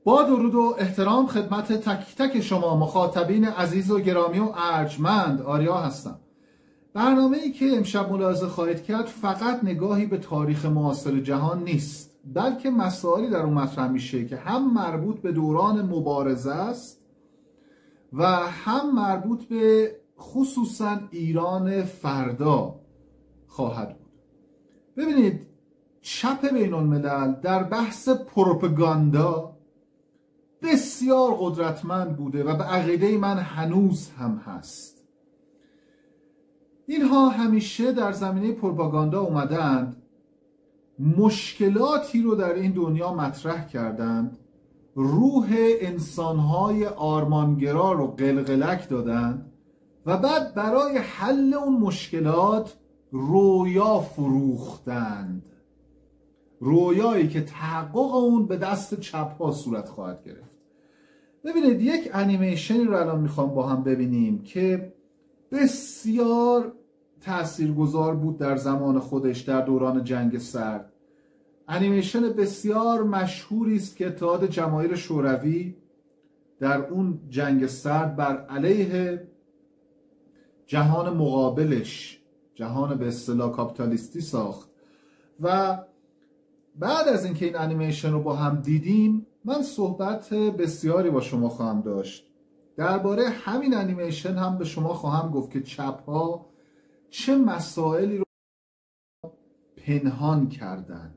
با درود و احترام خدمت تک تک شما مخاطبین عزیز و گرامی و ارجمند، آریا هستم. برنامه‌ای که امشب ملاحظه خواهید کرد فقط نگاهی به تاریخ معاصر جهان نیست، بلکه مسائلی در اون مطرح میشه که هم مربوط به دوران مبارزه است و هم مربوط به خصوصا ایران فردا خواهد بود. ببینید، چپ بین الملل در بحث پروپاگاندا بسیار قدرتمند بوده و به عقیده من هنوز هم هست. اینها همیشه در زمینه پروپاگاندا اومدند، مشکلاتی رو در این دنیا مطرح کردند، روح انسانهای آرمانگرا رو قلقلک دادند و بعد برای حل اون مشکلات رویا فروختند، رویایی که تحقق اون به دست چپ ها صورت خواهد گرفت. ببینید، یک انیمیشنی رو الان میخوام با هم ببینیم که بسیار تاثیرگذار بود در زمان خودش، در دوران جنگ سرد. انیمیشن بسیار مشهوری است که اتحاد جماهیر شوروی در اون جنگ سرد بر علیه جهان مقابلش، جهان به اصطلاح کاپیتالیستی ساخت. و بعد از اینکه این انیمیشن رو با هم دیدیم، من صحبت بسیاری با شما خواهم داشت. درباره همین انیمیشن هم به شما خواهم گفت که چپ ها چه مسائلی رو پنهان کردند.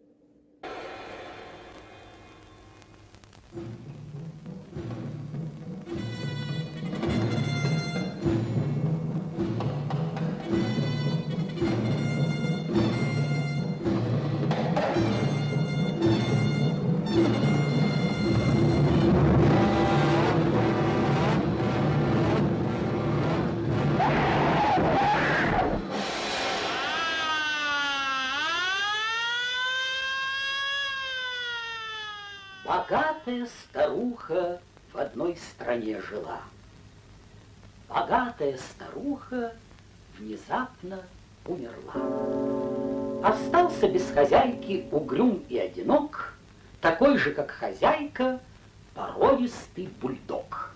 Богатая старуха в одной стране жила. Богатая старуха внезапно умерла. Остался без хозяйки угрюм и одинок, такой же, как хозяйка, породистый бульдог.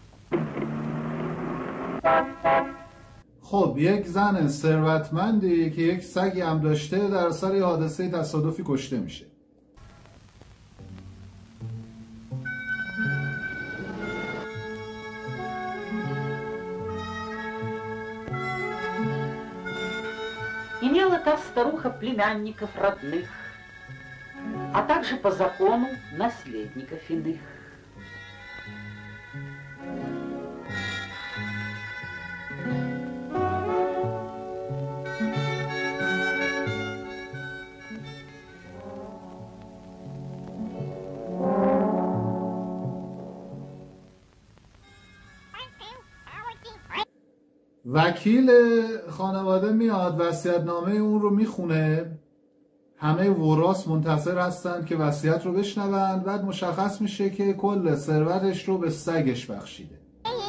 خب، یک زن ثروتمندی که یک سگی هم داشته در سر حادثه تصادفی کشته میشه. Имела та старуха племянников родных, а также по закону наследников иных. وکیل خانواده میاد، وصیت‌نامه اون رو میخونه، همه وراث منتظر هستند که وصیت رو بشنوند. بعد مشخص میشه که کل ثروتش رو به سگش بخشیده.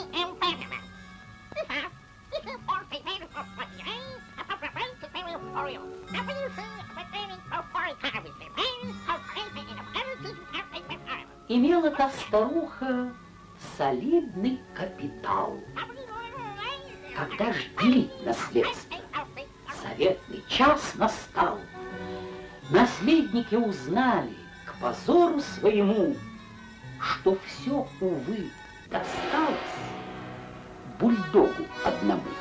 Имела та старуха солидный капитал. Когда жгли наследство, заветный час настал. Наследники узнали к позору своему, что все, увы, досталось бульдогу одному.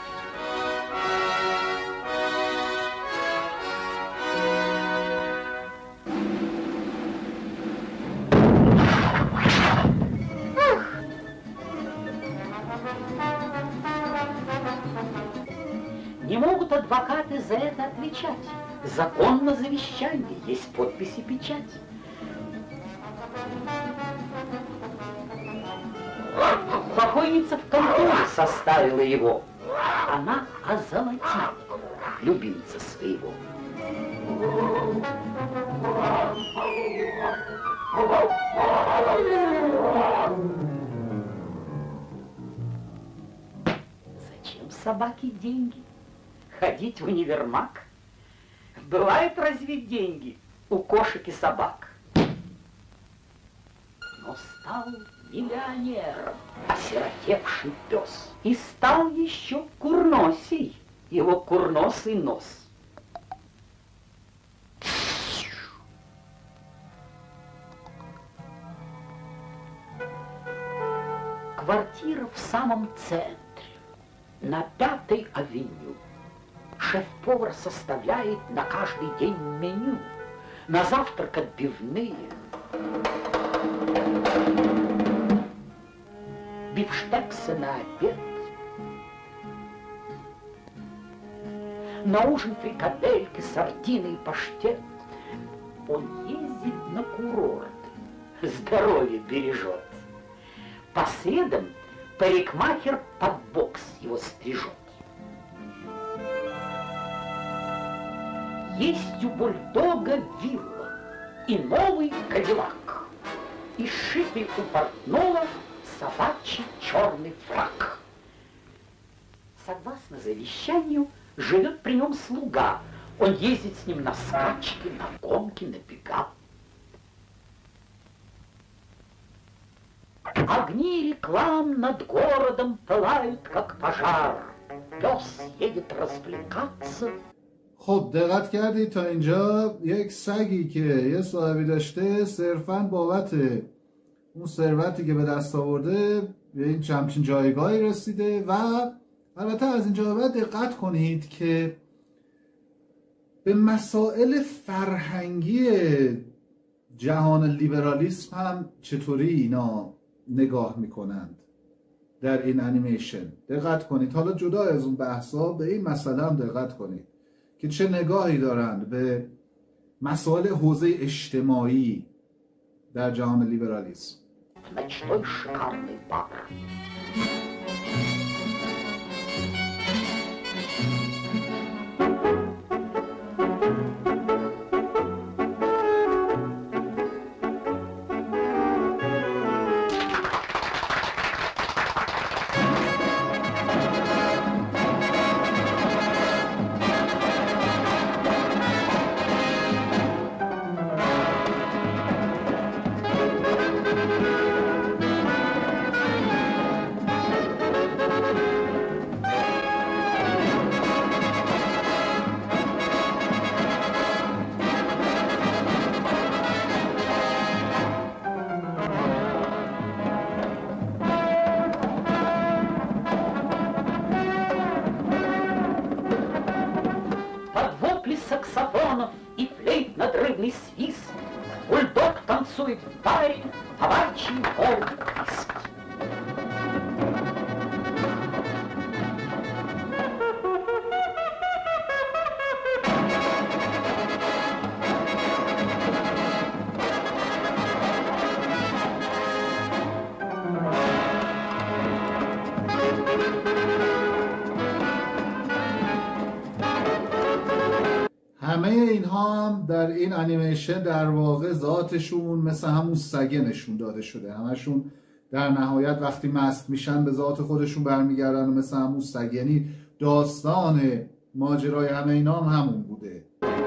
Не могут адвокаты за это отвечать. Закон на завещании, есть подпись и печать. Покойница в конторе составила его. Она озолотила любимца своего. Зачем собаке деньги? Ходить в универмаг? Бывают разве деньги у кошек и собак? Но стал миллионером, осиротевший пес. И стал еще курносей, его курносый нос. Квартира в самом центре, на 5-й авеню. Шеф-повар составляет на каждый день меню. На завтрак отбивные, бифштексы на обед, на ужин фрикадельки, сардины и паштет. Он ездит на курорт, здоровье бережет. По средам парикмахер под бокс его стрижет. Есть у бульдога вилла и новый кадиллак, и сшитый у портного собачий черный фрак. Согласно завещанию, живет при нем слуга. Он ездит с ним на скачки, на гонки, на бега. Огни реклам над городом пылают, как пожар. Пес едет развлекаться. خب دقت کردید تا اینجا یک سگی که یه صاحبی داشته صرفاً بابت اون ثروتی که به دست آورده به این چمچین جایگاهی رسیده. و البته از اینجا باید دقت کنید که به مسائل فرهنگی جهان لیبرالیسم هم چطوری اینا نگاه میکنند در این انیمیشن. دقت کنید، حالا جدا از اون بحثا به این مسئله هم دقت کنید که چه نگاهی دارند به مسائل حوزه اجتماعی در جهان لیبرالیسم. Саксофонов и флейт надрывный свист, бульдог танцует в баре, собачий волк писк. همه اینها هم در این انیمیشن در واقع ذاتشون مثل همون سگه نشون داده شده. همشون در نهایت وقتی مست میشن به ذات خودشون برمیگردن و مثل همون سگ، یعنی داستان ماجرای همه اینا هم همون بوده.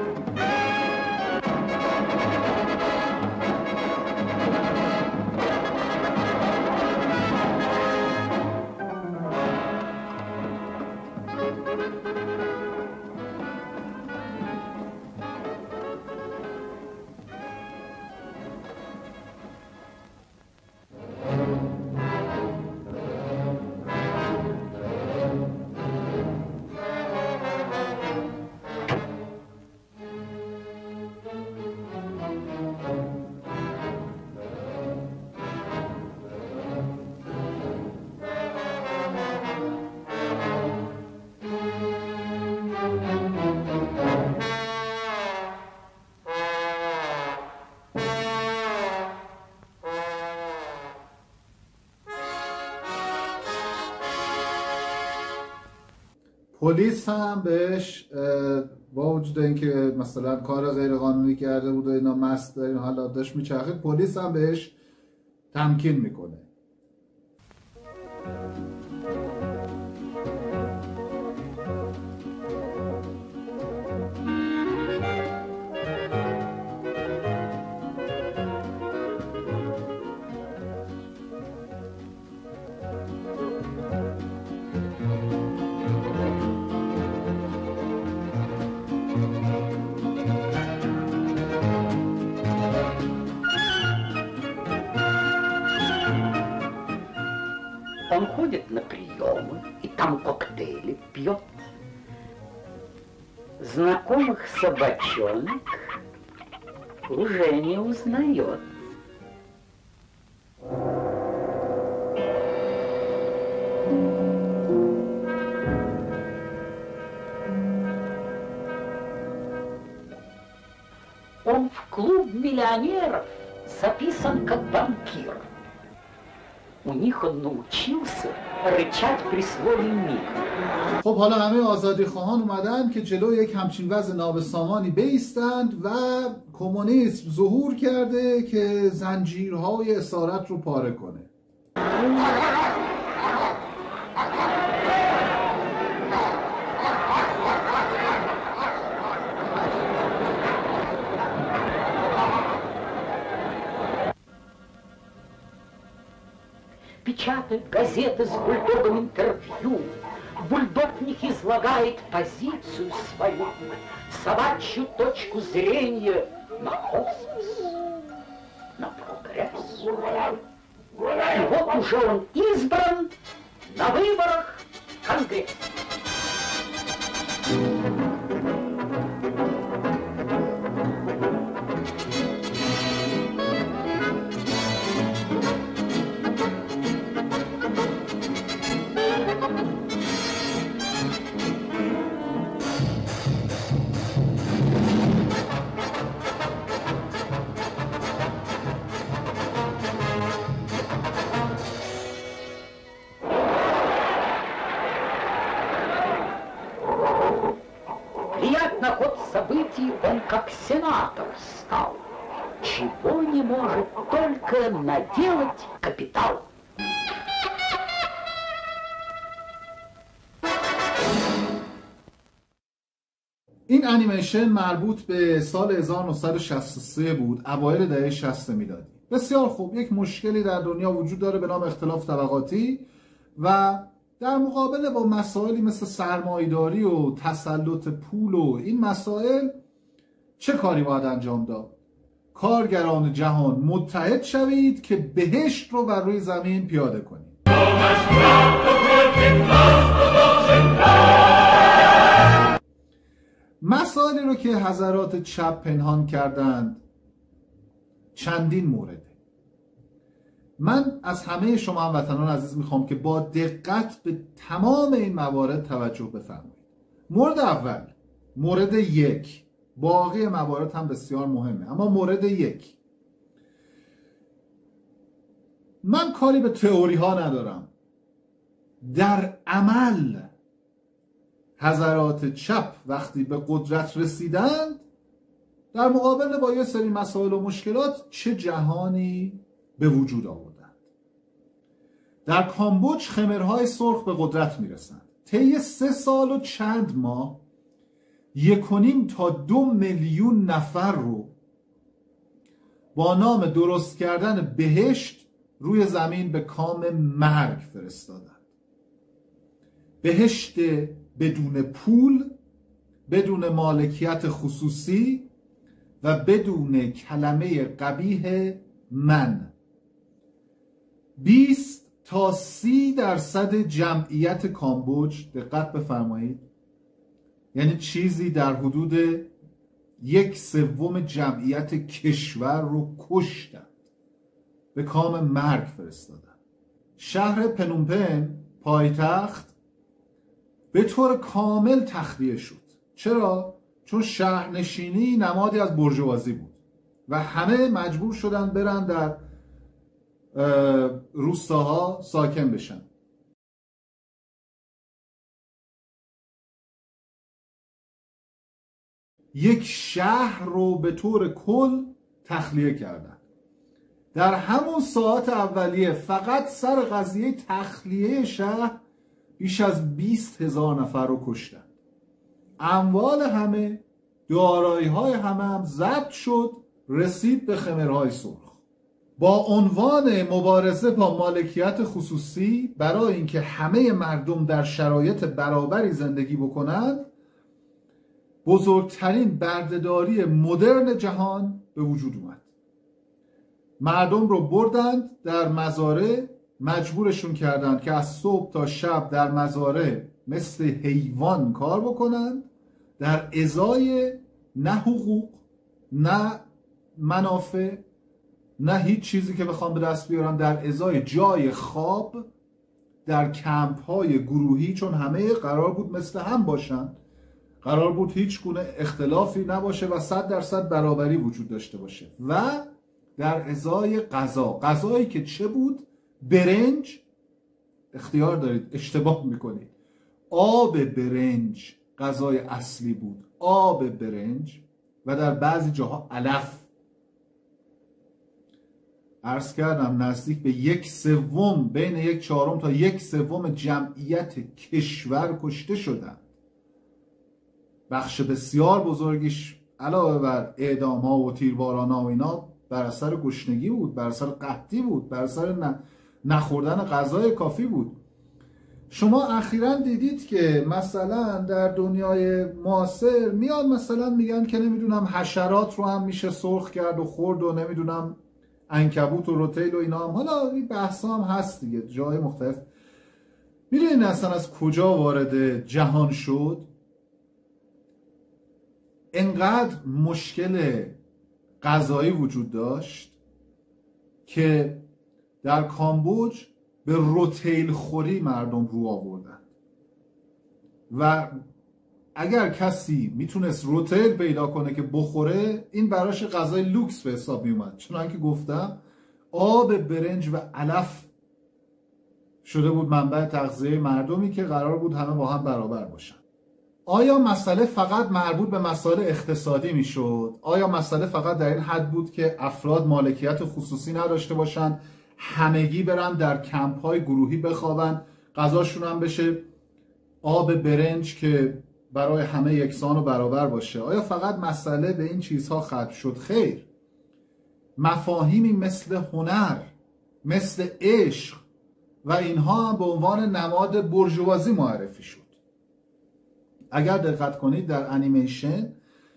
پلیس هم بهش با وجود اینکه مثلا کار غیر قانونی کرده بود و اینا مست این حالات داشت میچرخید، پلیس هم بهش تمکین میکنه. или пьет. Знакомых собачонок уже не узнает. Он в клуб миллионеров записан как банкир. У них он научился рычать при слове «мир». خب حالا همه آزادی خواهان اومدن که جلوی یک همچین وضع نابسامانی بایستند و کمونیسم ظهور کرده که زنجیرهای اسارت رو پاره کنه. Печатают газеты с бульдогом интервью. Бульдог в них излагает позицию свою, собачью точку зрения на космос, на прогресс. И вот уже он избран на выборах в Конгресс. На ход событий он как сенатор стал, чего не может только наделать капитал. این انیمیشن مربوط به سال 1963 بود، اوایل دهه 60 میلادی. بسیار خوب، یک مشکلی در دنیا وجود داره به نام اختلاف طبقاتی و در مقابله با مسائلی مثل سرمایه‌داری و تسلط پول و این مسائل چه کاری باید انجام داد؟ کارگران جهان متحد شوید که بهشت رو بر روی زمین پیاده کنید. مسائلی رو که حضرات چپ پنهان کردند چندین مورده. من از همه شما هموطنان عزیز میخوام که با دقت به تمام این موارد توجه بفرمایید. مورد اول، مورد یک، باقی موارد هم بسیار مهمه، اما مورد یک، من کاری به تئوری ها ندارم. در عمل حضرات چپ وقتی به قدرت رسیدند در مقابل با یه سری مسائل و مشکلات چه جهانی به وجود آوردند. در کامبوج خمرهای سرخ به قدرت میرسند. طی 3 سال و چند ماه 1.5 تا 2 میلیون نفر رو با نام درست کردن بهشت روی زمین به کام مرگ فرستادند. بهشت بدون پول، بدون مالکیت خصوصی و بدون کلمه قبیح من. 20 تا 30% جمعیت کامبوج، دقت بفرمایید، یعنی چیزی در حدود 1/3 جمعیت کشور رو کشتند، به کام مرگ فرستادند. شهر پنومپن پایتخت به طور کامل تخلیه شد. چرا؟ چون شهرنشینی نمادی از بورژوازی بود و همه مجبور شدن برن در روستاها ساکن بشن. یک شهر رو به طور کل تخلیه کردن. در همون ساعت اولیه فقط سر قضیه تخلیه شهر بیش از 20,000 نفر رو کشتن. اموال همه، دارایی‌های همه هم ضبط شد، رسید به خمرهای سرخ. با عنوان مبارزه با مالکیت خصوصی برای اینکه همه مردم در شرایط برابری زندگی بکنند، بزرگترین بردهداری مدرن جهان به وجود اومد. مردم رو بردند در مزارع، مجبورشون کردند که از صبح تا شب در مزارع مثل حیوان کار بکنند در ازای نه حقوق، نه منافع، نه هیچ چیزی که بخوام به دست بیارن، در ازای جای خواب در کمپ های گروهی، چون همه قرار بود مثل هم باشن، قرار بود هیچ گونه اختلافی نباشه و 100% برابری وجود داشته باشه. و در ازای غذایی که چه بود؟ برنج. اختیار دارید، اشتباه میکنید. آب برنج غذای اصلی بود، آب برنج، و در بعضی جاها علف. عرض کردم نزدیک به 1/3، بین 1/4 تا 1/3 جمعیت کشور کشته شدند. بخش بسیار بزرگیش علاوه بر اعدام ها و تیرباران ها و اینا بر اثر گشنگی بود، بر اثر قحطی بود، بر اثر نخوردن غذای کافی بود. شما اخیراً دیدید که مثلا در دنیای معاصر میاد مثلا میگن که نمیدونم حشرات رو هم میشه سرخ کرد و خورد و نمیدونم عنکبوت و روتیل و اینا هم. حالا این بحث هم هست دیگه، جای مختلف. میدونید اصلا از کجا وارد جهان شد؟ انقدر مشکل غذایی وجود داشت که در کامبوج به روتیل خوری مردم رو آوردن و اگر کسی میتونست روتیل پیدا کنه که بخوره، این براش غذای لوکس به حساب میومد. چون که گفتم آب برنج و علف شده بود منبع تغذیه مردمی که قرار بود همه با هم برابر باشن. آیا مسئله فقط مربوط به مسائل اقتصادی میشد؟ آیا مسئله فقط در این حد بود که افراد مالکیت خصوصی نداشته باشن، همگی برن در کمپ های گروهی بخوابن، غذاشون هم بشه آب برنج که برای همه یکسان و برابر باشه؟ آیا فقط مسئله به این چیزها ختم شد؟ خیر. مفاهیمی مثل هنر، مثل عشق و اینها هم به عنوان نماد بورژوازی معرفی شد. اگر دقت کنید در انیمیشن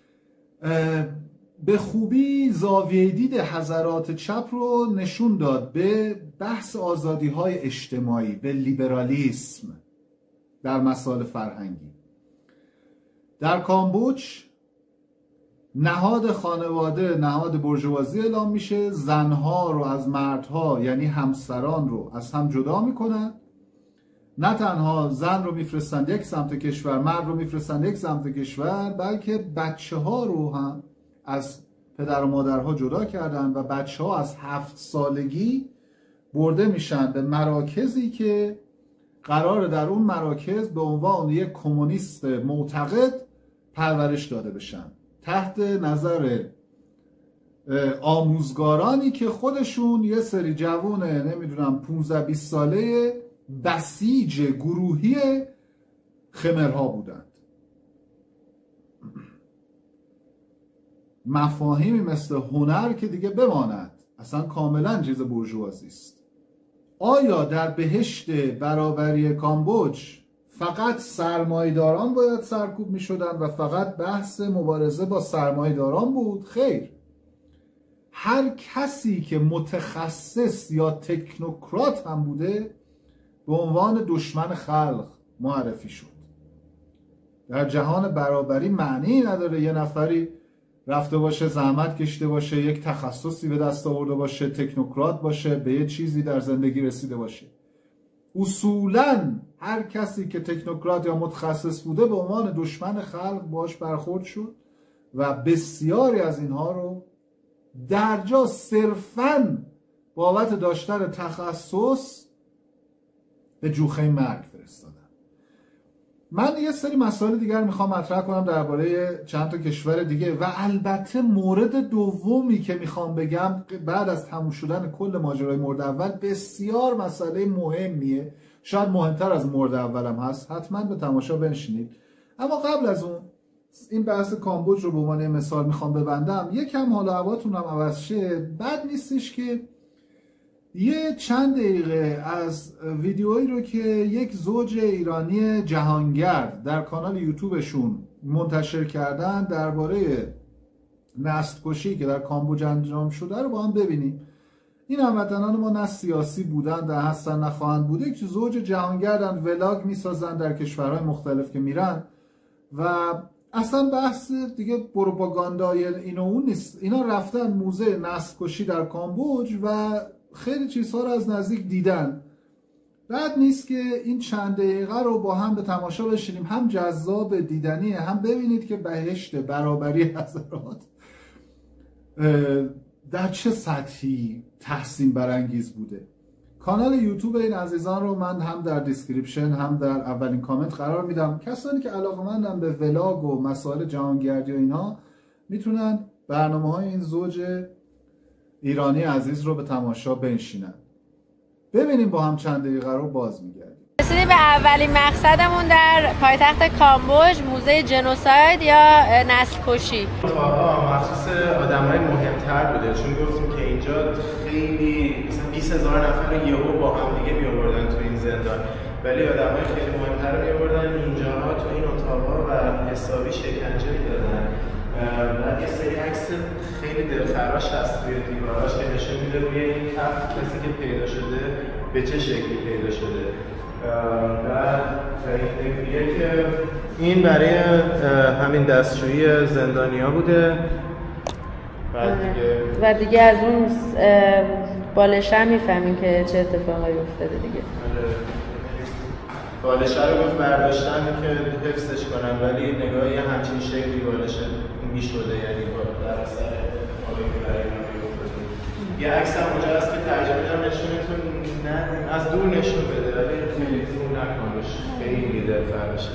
به خوبی زاویه دید حضرات چپ رو نشون داد به بحث آزادی های اجتماعی، به لیبرالیسم در مسائل فرهنگی. در کامبوج نهاد خانواده نهاد بورژوازی اعلام میشه، زنها رو از مردها یعنی همسران رو از هم جدا میکنن. نه تنها زن رو میفرستند یک سمت کشور، مرد رو میفرستند یک سمت کشور، بلکه بچه ها رو هم از پدر و مادرها جدا کردن و بچه ها از 7 سالگی برده میشن به مراکزی که قرار در اون مراکز به عنوان یک کمونیست معتقد پرورش داده بشن، تحت نظر آموزگارانی که خودشون یه سری جوونه نمیدونم 15-20 ساله بسیج گروهی خمرها بودند. مفاهیمی مثل هنر که دیگه بماند، اصلا کاملا چیز بورژوازی است. آیا در بهشت برابری کامبوج فقط سرمایه‌داران باید سرکوب می شدن و فقط بحث مبارزه با سرمایه‌داران بود؟ خیر. هر کسی که متخصص یا تکنوکرات هم بوده به عنوان دشمن خلق معرفی شد. در جهان برابری معنی نداره یه نفری رفته باشه زحمت کشیده باشه یک تخصصی به دست آورده باشه تکنوکرات باشه به یه چیزی در زندگی رسیده باشه. اصولاً هر کسی که تکنوکرات یا متخصص بوده به عنوان دشمن خلق باش برخورد شد و بسیاری از اینها رو در جا صرفاً بابت داشتن تخصص به جوخه مرگ فرستادن. من یه سری مسائل دیگر میخوام مطرح کنم درباره چند تا کشور دیگه و البته مورد دومی که میخوام بگم بعد از تموم شدن کل ماجرای مورد اول بسیار مسئله مهمیه، شاید مهمتر از مورد اولم هست، حتما به تماشا بنشینید. اما قبل از اون این بحث کامبوج رو به عنوان مثال میخوام ببندم. یکم حال و هواتون هم عوض شه، بد نیستش که یه چند دقیقه از ویدیویی رو که یک زوج ایرانی جهانگرد در کانال یوتیوبشون منتشر کردن درباره نسل کشی که در کامبوج انجام شده رو با هم ببینیم. این هموطنان ما نه سیاسی بودن، نه هستن، نه خواهند بوده، که زوج جهانگردن، ولاگ میسازن در کشورهای مختلف که میرن و اصلا بحث دیگه پروپاگاندای این و اون نیست. اینا رفتن موزه نسل کشی در کامبوج و خیلی چیزها رو از نزدیک دیدن. بعد نیست که این چند دقیقه رو با هم به تماشا بشینیم، هم جذاب دیدنیه، هم ببینید که بهشت برابری حضرات در چه سطحی تحسین برانگیز بوده. کانال یوتیوب این عزیزان رو من هم در دیسکریپشن هم در اولین کامنت قرار میدم. کسانی که علاقه‌مندن به ولاگ و مسائل جهانگردی و اینها میتونن برنامه‌های این زوج ایرانی عزیز رو به تماشا بنشینن. ببینیم با هم چند دقیقه رو باز میگردیم. رسیدیم به اولین مقصدمون در پایتخت کامبوج، موزه جنوساید یا نسل کشی. مخصوص آدمای مهمتر بوده، چون گفتیم که اینجا خیلی مثلا 20,000 نفر یهو با هم دیگه میآوردن تو این زندان، ولی آدمای خیلی مهمتر رو میآوردن اینجاها تو این اتاقا و حسابی شکنجه میدادن. بعد یه سری عکس خیلی دلخراش هست روی دیواراش که نشون میده روی این کف کسی که پیدا شده به چه شکلی پیدا شده. بعد میگه که این برای همین دستشویی زندانیا بوده. و دیگه از اون بالشه میفهمیم که چه اتفاقایی افتاده دیگه. بالشه رو گفت برداشتن که حفظش کنن، ولی نگاهی همچین شکلی بالشه میشده، یعنی در اثر اتفاقی که برای اینا میافتاده. یه عکس هم اونجا هست که ترجمه دارم نشونتون نه از دور نشون بده، ولی خیلی زوم نکنش، خیلی دلخراشه.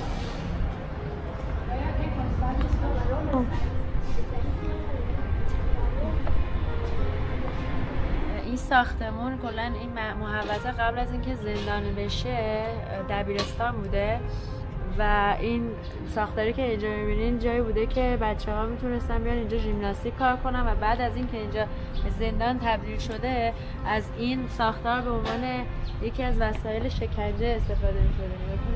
این ساختمون کلا این محوطه قبل از اینکه زندانی بشه دبیرستان بوده و این ساختاری که اینجا می‌بینین جایی بوده که بچه‌ها میتونستن بیان اینجا ژیمناستیک کار کنن و بعد از اینکه اینجا زندان تبدیل شده از این ساختار به عنوان یکی از وسایل شکنجه استفاده می‌شده.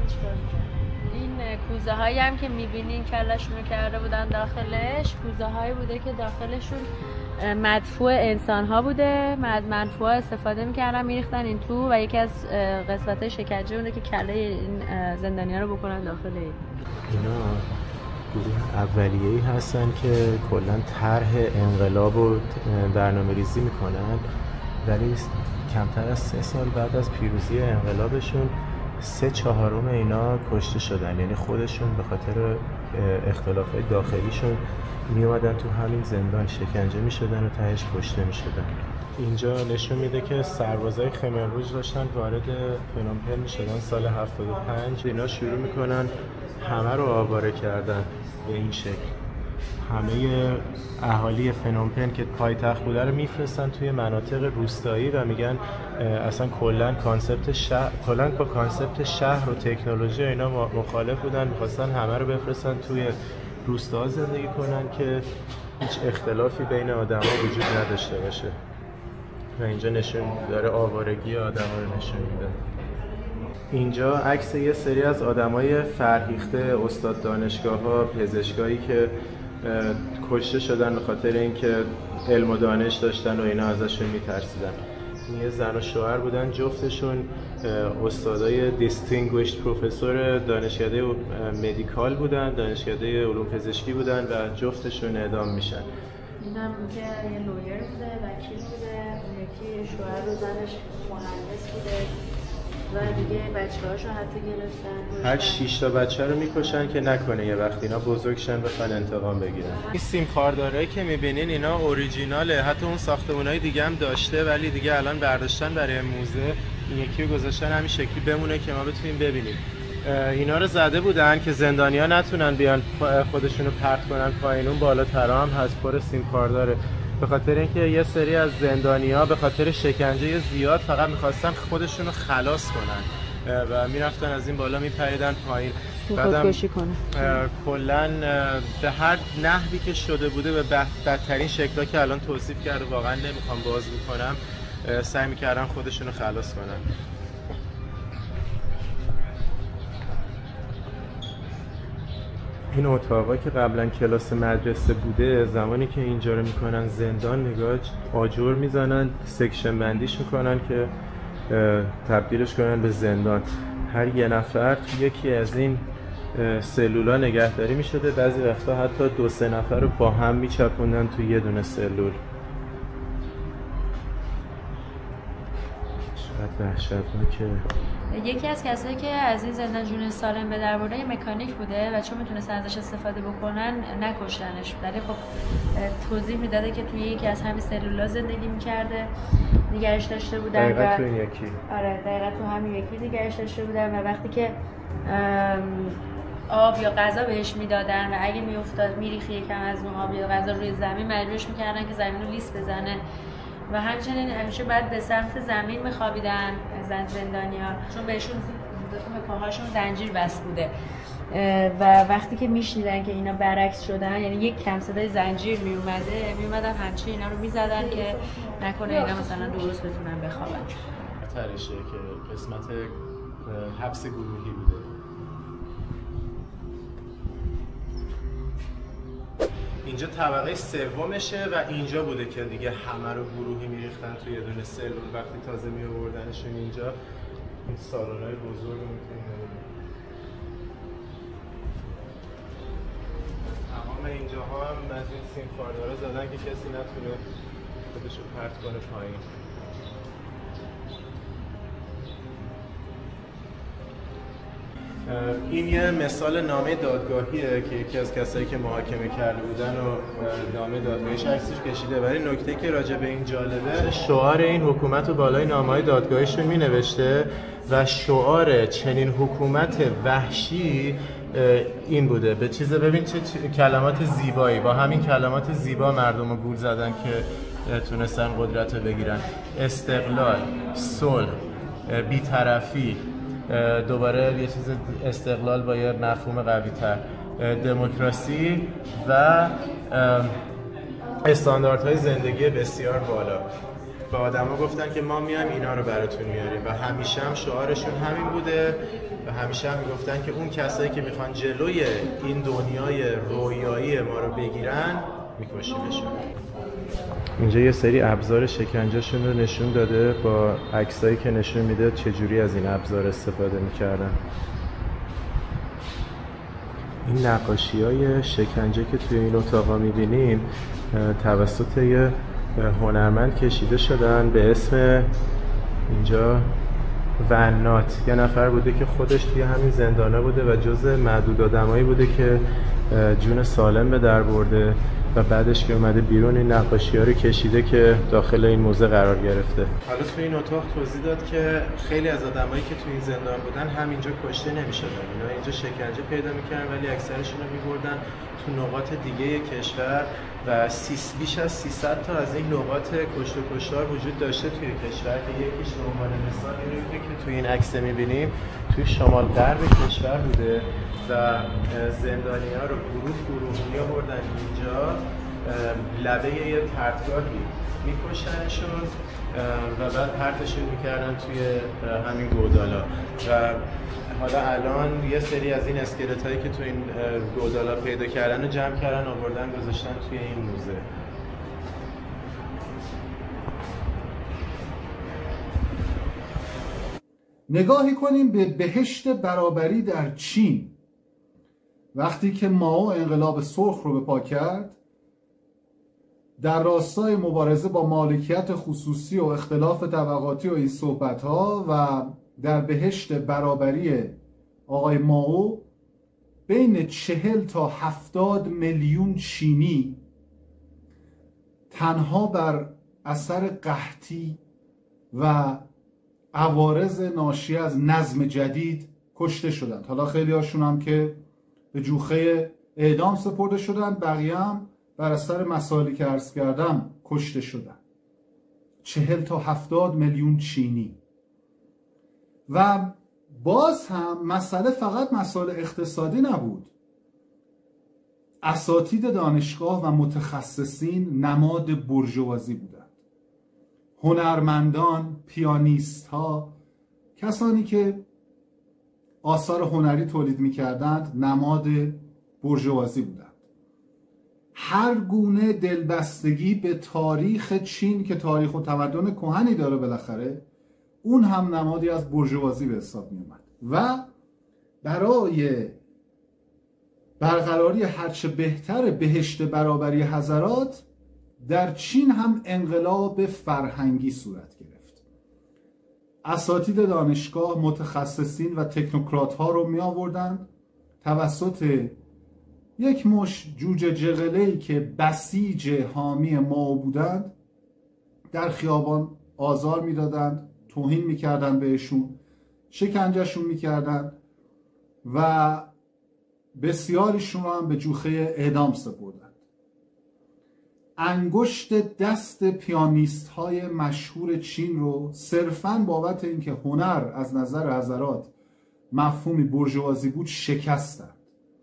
این کوزه هایی هم که میبینین کلشون رو کرده بودن داخلش، کوزه هایی بوده که داخلشون مدفوع انسان ها بوده، مدفوع استفاده میکردن میریختن این تو و یکی از قسمت های شکنجه بوده که کله این زندانی ها رو بکنن داخل این. اینا گروه اولیه‌ای هستن که کلا طرح انقلاب رو برنامه ریزی میکنن، ولی کمتر از 3 سال بعد از پیروزی انقلابشون 3/4 اینا کشته شدن. یعنی خودشون به خاطر اختلافات داخلیشون می اومدن تو همین زندان شکنجه می شدن و تهش کشته می شدن. اینجا نشون میده که سربازای خمرروج داشتن وارد فنومپن می شدن سال 75. اینا شروع میکنن همه رو آواره کردن به این شکل. همه اهالی فنومپن که پایتخت بوده رو میفرستن توی مناطق روستایی و میگن اصلا کلا با کانسپت شهر و تکنولوژی اینا مخالف بودن، میخواستن همه رو بفرستن توی روستاها زندگی کنن که هیچ اختلافی بین آدما وجود نداشته باشه. و اینجا نشون داره آوارگی آدما رو نشون میده. اینجا عکس یه سری از آدمای فرهیخته استاد دانشگاه‌ها، پزشکایی که کشته شدن به خاطر اینکه علم و دانش داشتن و اینا ازشون میترسیدن. یه زن و شوهر بودن، جفتشون استادای دیستینگویشت پروفسور دانشکده مدیکال بودن، دانشکده علوم پزشکی بودن و جفتشون اعدام میشن. اینم که یه لویر بوده، وکیل بوده، یکی شوهر و زنش مهندس بوده و دیگه بچه‌هاشو حتی گرفتن. هر 6 تا بچه رو میکشن که نکنه یه وقت اینا بزرگشن بخوان انتقام بگیرن. این سیم خاردارایی که میبینین اینا اوریجیناله، حتی اون ساختمونای دیگه هم داشته ولی دیگه الان برداشتن برای موزه. این یکی رو گذاشتن همین شکلی بمونه که ما بتونیم ببینیم. اینا رو زده بودن که زندانیا نتونن بیان خودشونو پرت کنن پایین. اون بالاترا هم هست پر سیم خارداره، به خاطر اینکه یه سری از زندانیا به خاطر شکنجه زیاد فقط می‌خواستن خودشونو خلاص کنن و میرفتن از این بالا میپریدن پایین، خودکشی کنن. کلا به هر نحوی که شده بوده به بدترین شکل‌ها که الان توصیف کرده واقعا نمیخوام باز بکنم، سعی می‌کردن خودشونو خلاص کنن. این اتاقا که قبلا کلاس مدرسه بوده، زمانی که اینجا رو میکنن زندان، نگاه آجر میزنن، سکشن بندیش میکنن که تبدیلش کنن به زندان. هر یه نفر تو یکی از این سلولا نگهداری میشده، بعضی وقتا حتی 2-3 نفر رو با هم میچپوندن تو یه دونه سلول. چقدر وحشتناکه. یکی از کسایی که از این زندان جون سالم به در برده مکانیک بوده و چون میتونستن ازش استفاده بکنن نکشتنش، ولی خب توضیح میداده که توی یکی از همین سلولا زندگی میکرده، نگرش داشته بودن. دقیقا تو این یکی. آره دقیقا تو همین یکی نگرش داشته بودن و وقتی که آب یا غذا بهش میدادن و اگه میافتاد میریخی یکم از اون آب یا غذا روی زمین، مجبورش میکردن که زمین رو لیس بزنه و همچنین همیشه بعد به سمت زمین میخوابیدن زندانیا، چون بهشون به پاهاشون زنجیر بس بوده و وقتی که میشنیدن که اینا برعکس شدن، یعنی یک کم صدای زنجیر میومدن همچه اینا رو میزدن که نکنه اینا مثلا درست بتونن بخوابن. خطرشه که قسمت حبس گروهی بوده. اینجا طبقه سومشه و اینجا بوده که دیگه همه رو گروهی میریختن توی یه دونه سلول. وقتی تازه می آوردنشون اینجا، این سالن‌های بزرگ رو میتونید ببینید. تمام اینجاها هم از این سیم خاردارا زدن که کسی نتونه خودشو پرت کنه پایین. این یه مثال نامه دادگاهیه که یکی از کسایی که محاکمه کرده بودن و نامه دادگاهیش عکسش کشیده. ولی نکته که راجع به این جالبه، شعار این حکومت رو بالای نامه‌های دادگاهیش رو می‌نوشته و شعار چنین حکومت وحشی این بوده. به چیزه ببین چه کلمات زیبایی، با همین کلمات زیبا مردم رو گول زدن که تونستن قدرت رو بگیرن. استقلال، صلح، بی‌طرفی، دوباره یه چیز استقلال با یه مفهوم قوی تر، دموکراسی و استانداردهای زندگی بسیار بالا. به آدما گفتن که ما میایم اینا رو براتون میاریم و همیشه هم شعارشون همین بوده و همیشه هم میگفتن که اون کسایی که میخوان جلوی این دنیای رویایی ما رو بگیرن میکشیمشون. اینجا یه سری ابزار شکنجهشون رو نشون داده با عکسایی که نشون میده چجوری از این ابزار استفاده میکردن. این نقاشی‌های شکنجه که توی این اتاقا میبینیم توسط یه هنرمند کشیده شدن به اسم اینجا ونات. یه نفر بوده که خودش توی همین زندانه بوده و جز معدود آدمایی بوده که جون سالم به در برده و بعدش که اومده بیرون این نقاشی‌ها رو کشیده که داخل این موزه قرار گرفته. حالا تو این اتاق توضیح داد که خیلی از آدمایی که تو این زندان بودن همینجا کشته نمی‌شدن. اینا اینجا شکنجه پیدا می‌کردن ولی اکثرشون رو می‌بردن تو نقاط دیگه کشور و بیش از 300 تا از این نقاط کشت و کشتار وجود داشته توی کشور که یکیش به عنوان مثال اینه که توی این عکس می‌بینیم توی شمال غرب کشور بوده و زندانی‌ها رو گروه می‌آوردن اینجا، لبه یه پرتگاهی می‌کشتنشون و بعد پرتشون می‌کردن توی همین گودالا. و حالا الان یه سری از این اسکلت‌هایی که توی این گودالا پیدا کردن رو جمع کردن آوردن گذاشتن توی این موزه. نگاهی کنیم به بهشت برابری در چین. وقتی که مائو انقلاب سرخ رو به پا کرد، در راستای مبارزه با مالکیت خصوصی و اختلاف طبقاتی و این صحبت‌ها و در بهشت برابری آقای مائو بین 40 تا 70 میلیون چینی تنها بر اثر قحطی و عوارض ناشی از نظم جدید کشته شدند. حالا خیلی هاشون هم که به جوخه اعدام سپرده شدند، بقیه هم بر اثر مسائلی که عرض کردم کشته شدند. 40 تا 70 میلیون چینی. و باز هم مسئله فقط مسائل اقتصادی نبود. اساتید دانشگاه و متخصصین نماد بورژوازی بودند. هنرمندان، پیانیست ها، کسانی که آثار هنری تولید می‌کردند نماد بورژوازی بودند. هر گونه دلبستگی به تاریخ چین که تاریخ و تمدن کهنی داره بالاخره، اون هم نمادی از بورژوازی به حساب می اومد و برای برقراری هرچه بهتر بهشت برابری حضرات در چین هم انقلاب فرهنگی صورت گرفت. اساتید دانشگاه، متخصصین و تکنوکرات ها رو می آوردند توسط یک مش جوجه جغله‌ای که بسیج حامی ما بودند در خیابان آزار میدادند، توهین میکردند بهشون، شکنجهشون میکردند و بسیاریشون رو هم به جوخه اعدام سپردند. انگشت دست پیانیست های مشهور چین رو صرفاً بابت اینکه هنر از نظر حضرات مفهومی بورژوازی بود شکستند.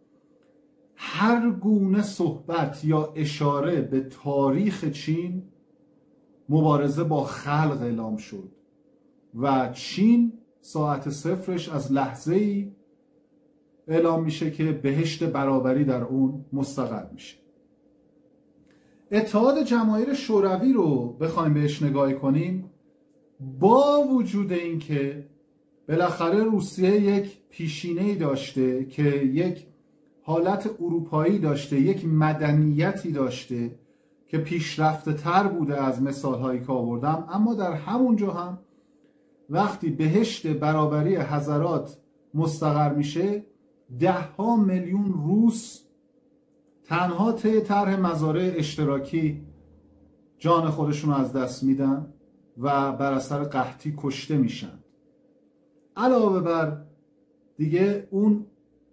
هر گونه صحبت یا اشاره به تاریخ چین مبارزه با خلق اعلام شد و چین ساعت صفرش از لحظه‌ای اعلام میشه که بهشت برابری در اون مستقر میشه. اتحاد جماهیر شوروی رو بخوایم بهش نگاه کنیم، با وجود اینکه بالاخره روسیه یک پیشینه‌ای داشته که یک حالت اروپایی داشته، یک مدنیتی داشته که پیشرفته تر بوده از مثالهایی که آوردم، اما در همونجا هم وقتی بهشت برابری حضرات مستقر میشه 10 میلیون روس تنها طی طرح مزارع اشتراکی جان خودشون رو از دست میدن و بر اثر قحطی کشته میشن. علاوه بر دیگه اون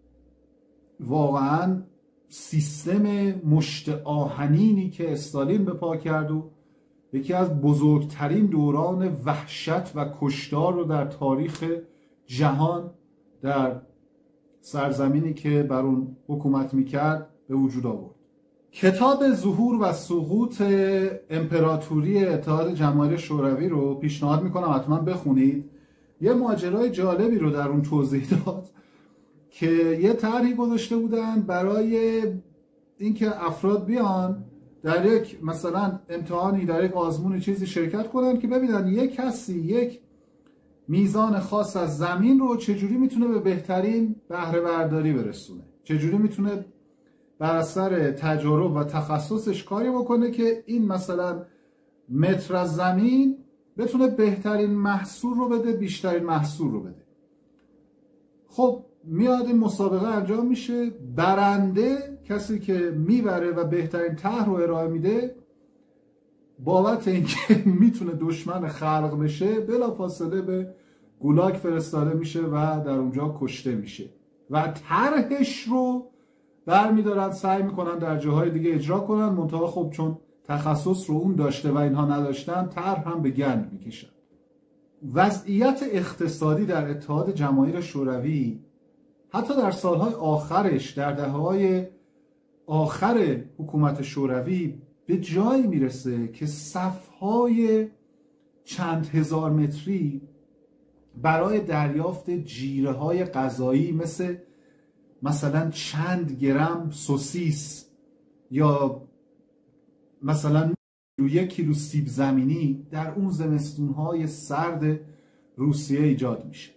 واقعا سیستم مشت آهنینی که استالین به پا کرد و یکی از بزرگترین دوران وحشت و کشتار رو در تاریخ جهان در سرزمینی که بر اون حکومت میکرد به وجود آورد. کتاب ظهور و سقوط امپراتوری اتحاد جماهیر شوروی رو پیشنهاد میکنم حتما بخونید. یه ماجرای جالبی رو در اون توضیح داد که یه طرحی گذاشته بودن برای اینکه افراد بیان در یک مثلا امتحانی، در یک آزمون چیزی شرکت کنن که ببینن یک کسی یک میزان خاص از زمین رو چجوری میتونه به بهترین بهره برداری برسونه، چجوری میتونه بر اثر تجارب و تخصصش کاری بکنه که این مثلا متر از زمین بتونه بهترین محصول رو بده، بیشترین محصول رو بده. خب میاد این مسابقه انجام میشه، برنده کسی که میبره و بهترین طرح رو ارائه میده بابت اینکه میتونه دشمن خلق بشه بلافاصله به گولاگ فرستاده میشه و در اونجا کشته میشه و طرحش رو برمیدارن سعی میکنن در جاهای دیگه اجرا کنن، منتها خب چون تخصص رو اون داشته و اینها نداشتن طرح هم به گند میکشن. وضعیت اقتصادی در اتحاد جماهیر شوروی حتی در سالهای آخرش، در دهه‌های آخر حکومت شوروی به جایی میرسه که صفهای چند هزار متری برای دریافت جیره‌های غذایی مثلا چند گرم سوسیس یا مثلا 1 کیلو سیب زمینی در اون زمستونهای سرد روسیه ایجاد میشه.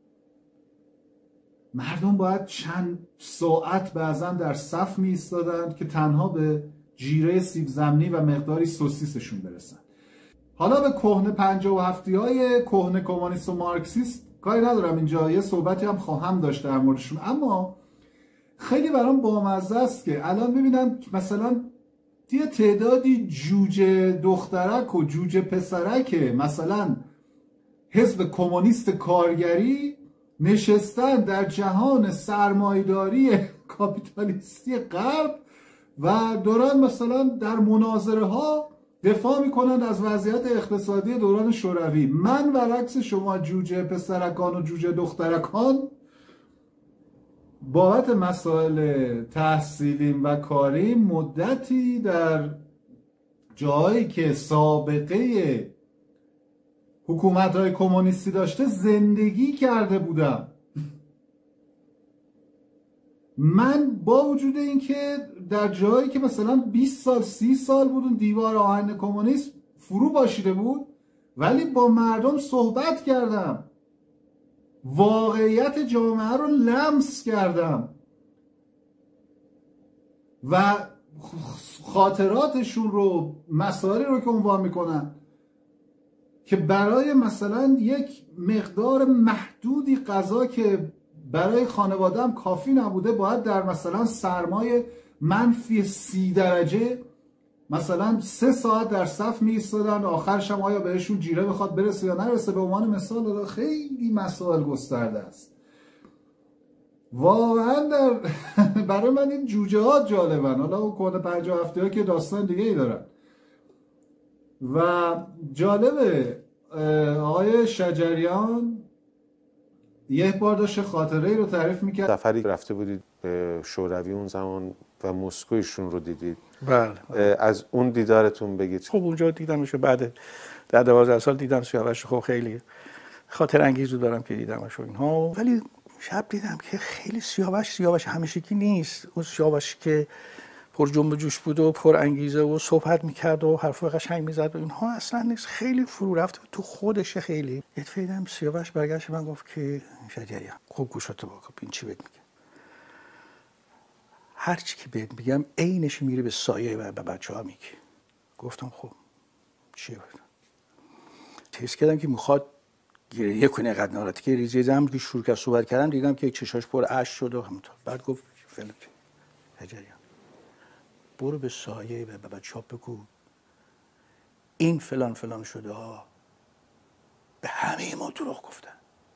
مردم باید چند ساعت بعضا در صف می ایستادند که تنها به جیره سیب زمینی و مقداری سوسیسشون برسن. حالا به کهنه 57های کهنه کمونیست و مارکسیست کاری ندارم، اینجا یه صحبتی هم خواهم داشت در موردشون، اما خیلی برام بامزه است که الان ببینم مثلا یه تعدادی جوجه دخترک و جوجه پسرک مثلا حزب کمونیست کارگری نشستن در جهان سرمایه‌داری کاپیتالیستی غرب و دوران مثلا در مناظره ها دفاع میکنند از وضعیت اقتصادی دوران شوروی. من برعکس شما جوجه پسرکان و جوجه دخترکان بابت مسائل تحصیلیم و کاری مدتی در جایی که سابقه حکومت‌های کمونیستی داشته زندگی کرده بودم. من با وجود اینکه در جایی که مثلا 20 سال 30 سال بود اون دیوار آهن کمونیسم فرو باشیده بود، ولی با مردم صحبت کردم، واقعیت جامعه رو لمس کردم و خاطراتشون رو، مسائلی رو که عنوان میکنن که برای مثلا یک مقدار محدودی غذا که برای خانواده‌ام کافی نبوده باید در مثلا سرمای -30 درجه مثلا 3 ساعت در صف می‌ایستادن، آخرش هم آیا بهشون جیره بخواد برسه یا نرسه. به عنوان مثال خیلی مسائل گسترده است. واقعا برای من این جوجه ها جالبن. حالا اون کود 50 هفته ها که داستان دیگه ای دارن و جالبه. آقای شجریان یک بار داشت خاطره ای رو تعریف میکرد. سفری رفته بودید به شوروی اون زمان و مسکویشون رو دیدید. بله. از اون دیدارتون بگید. خب اونجا دیدمش، بعد در 12 سال دیدم سیاوش. خب خیلی خاطر انگیزی دارم که دیدمش و اینها، ولی شب دیدم که خیلی سیاوش همیشگی نیست. اون سیاوش که پر جنب و جوش بود و پر انگیزه و صحبت میکرد و حرف قشنگ میزد و اینها اصلا نیست. خیلی فرو رفته تو خودش. خیلی یه دفعه دیدم سیاوش برگشت من گفت که شجریان خوب گوشاتو واکن، این چی بهت میگه؟ هر چی که بهت میگم عینش میره به سایه و به بچه‌ها میگه. گفتم خب چی بود؟ تست کردم که میخواد گریه کنه، قد ناراحتی که ریزه زدم که شروع کرد صحبت کردم، دیدم که چشاش پر اشک شد و همونطور. بعد گفت فلان شجریان برو به سایه و به بچه‌ها بگو این فلان فلان شده ها به همه ما دروغ گفتن،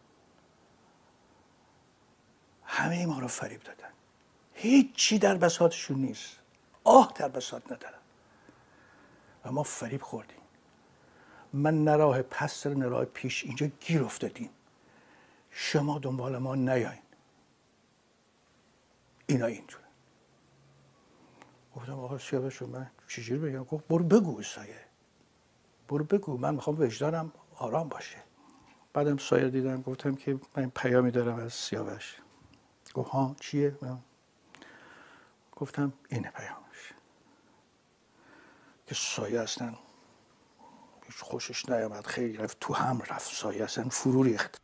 همه ما رو فریب دادن، هیچی در بساطشون نیست، در بساط ندارن و ما فریب خوردیم. من نه راه پس نه راه پیش، اینجا گیر افتادیم، شما دنبال ما نیاین. اینا اینجوره. گفتم آقا سیاوش من چجوری بگم؟ گفت برو بگو سایه، برو بگو، من میخوام وجدانم آرام باشه. بعدم سایه دیدم، گفتم که من پیامی دارم از سیاوش. گفت ها چیه؟ گفتم اینه پیامش. که سایه اصلا هیچ خوشش نیامد، خیلی رفت تو هم رفت، سایه اصلا فرو ریخت.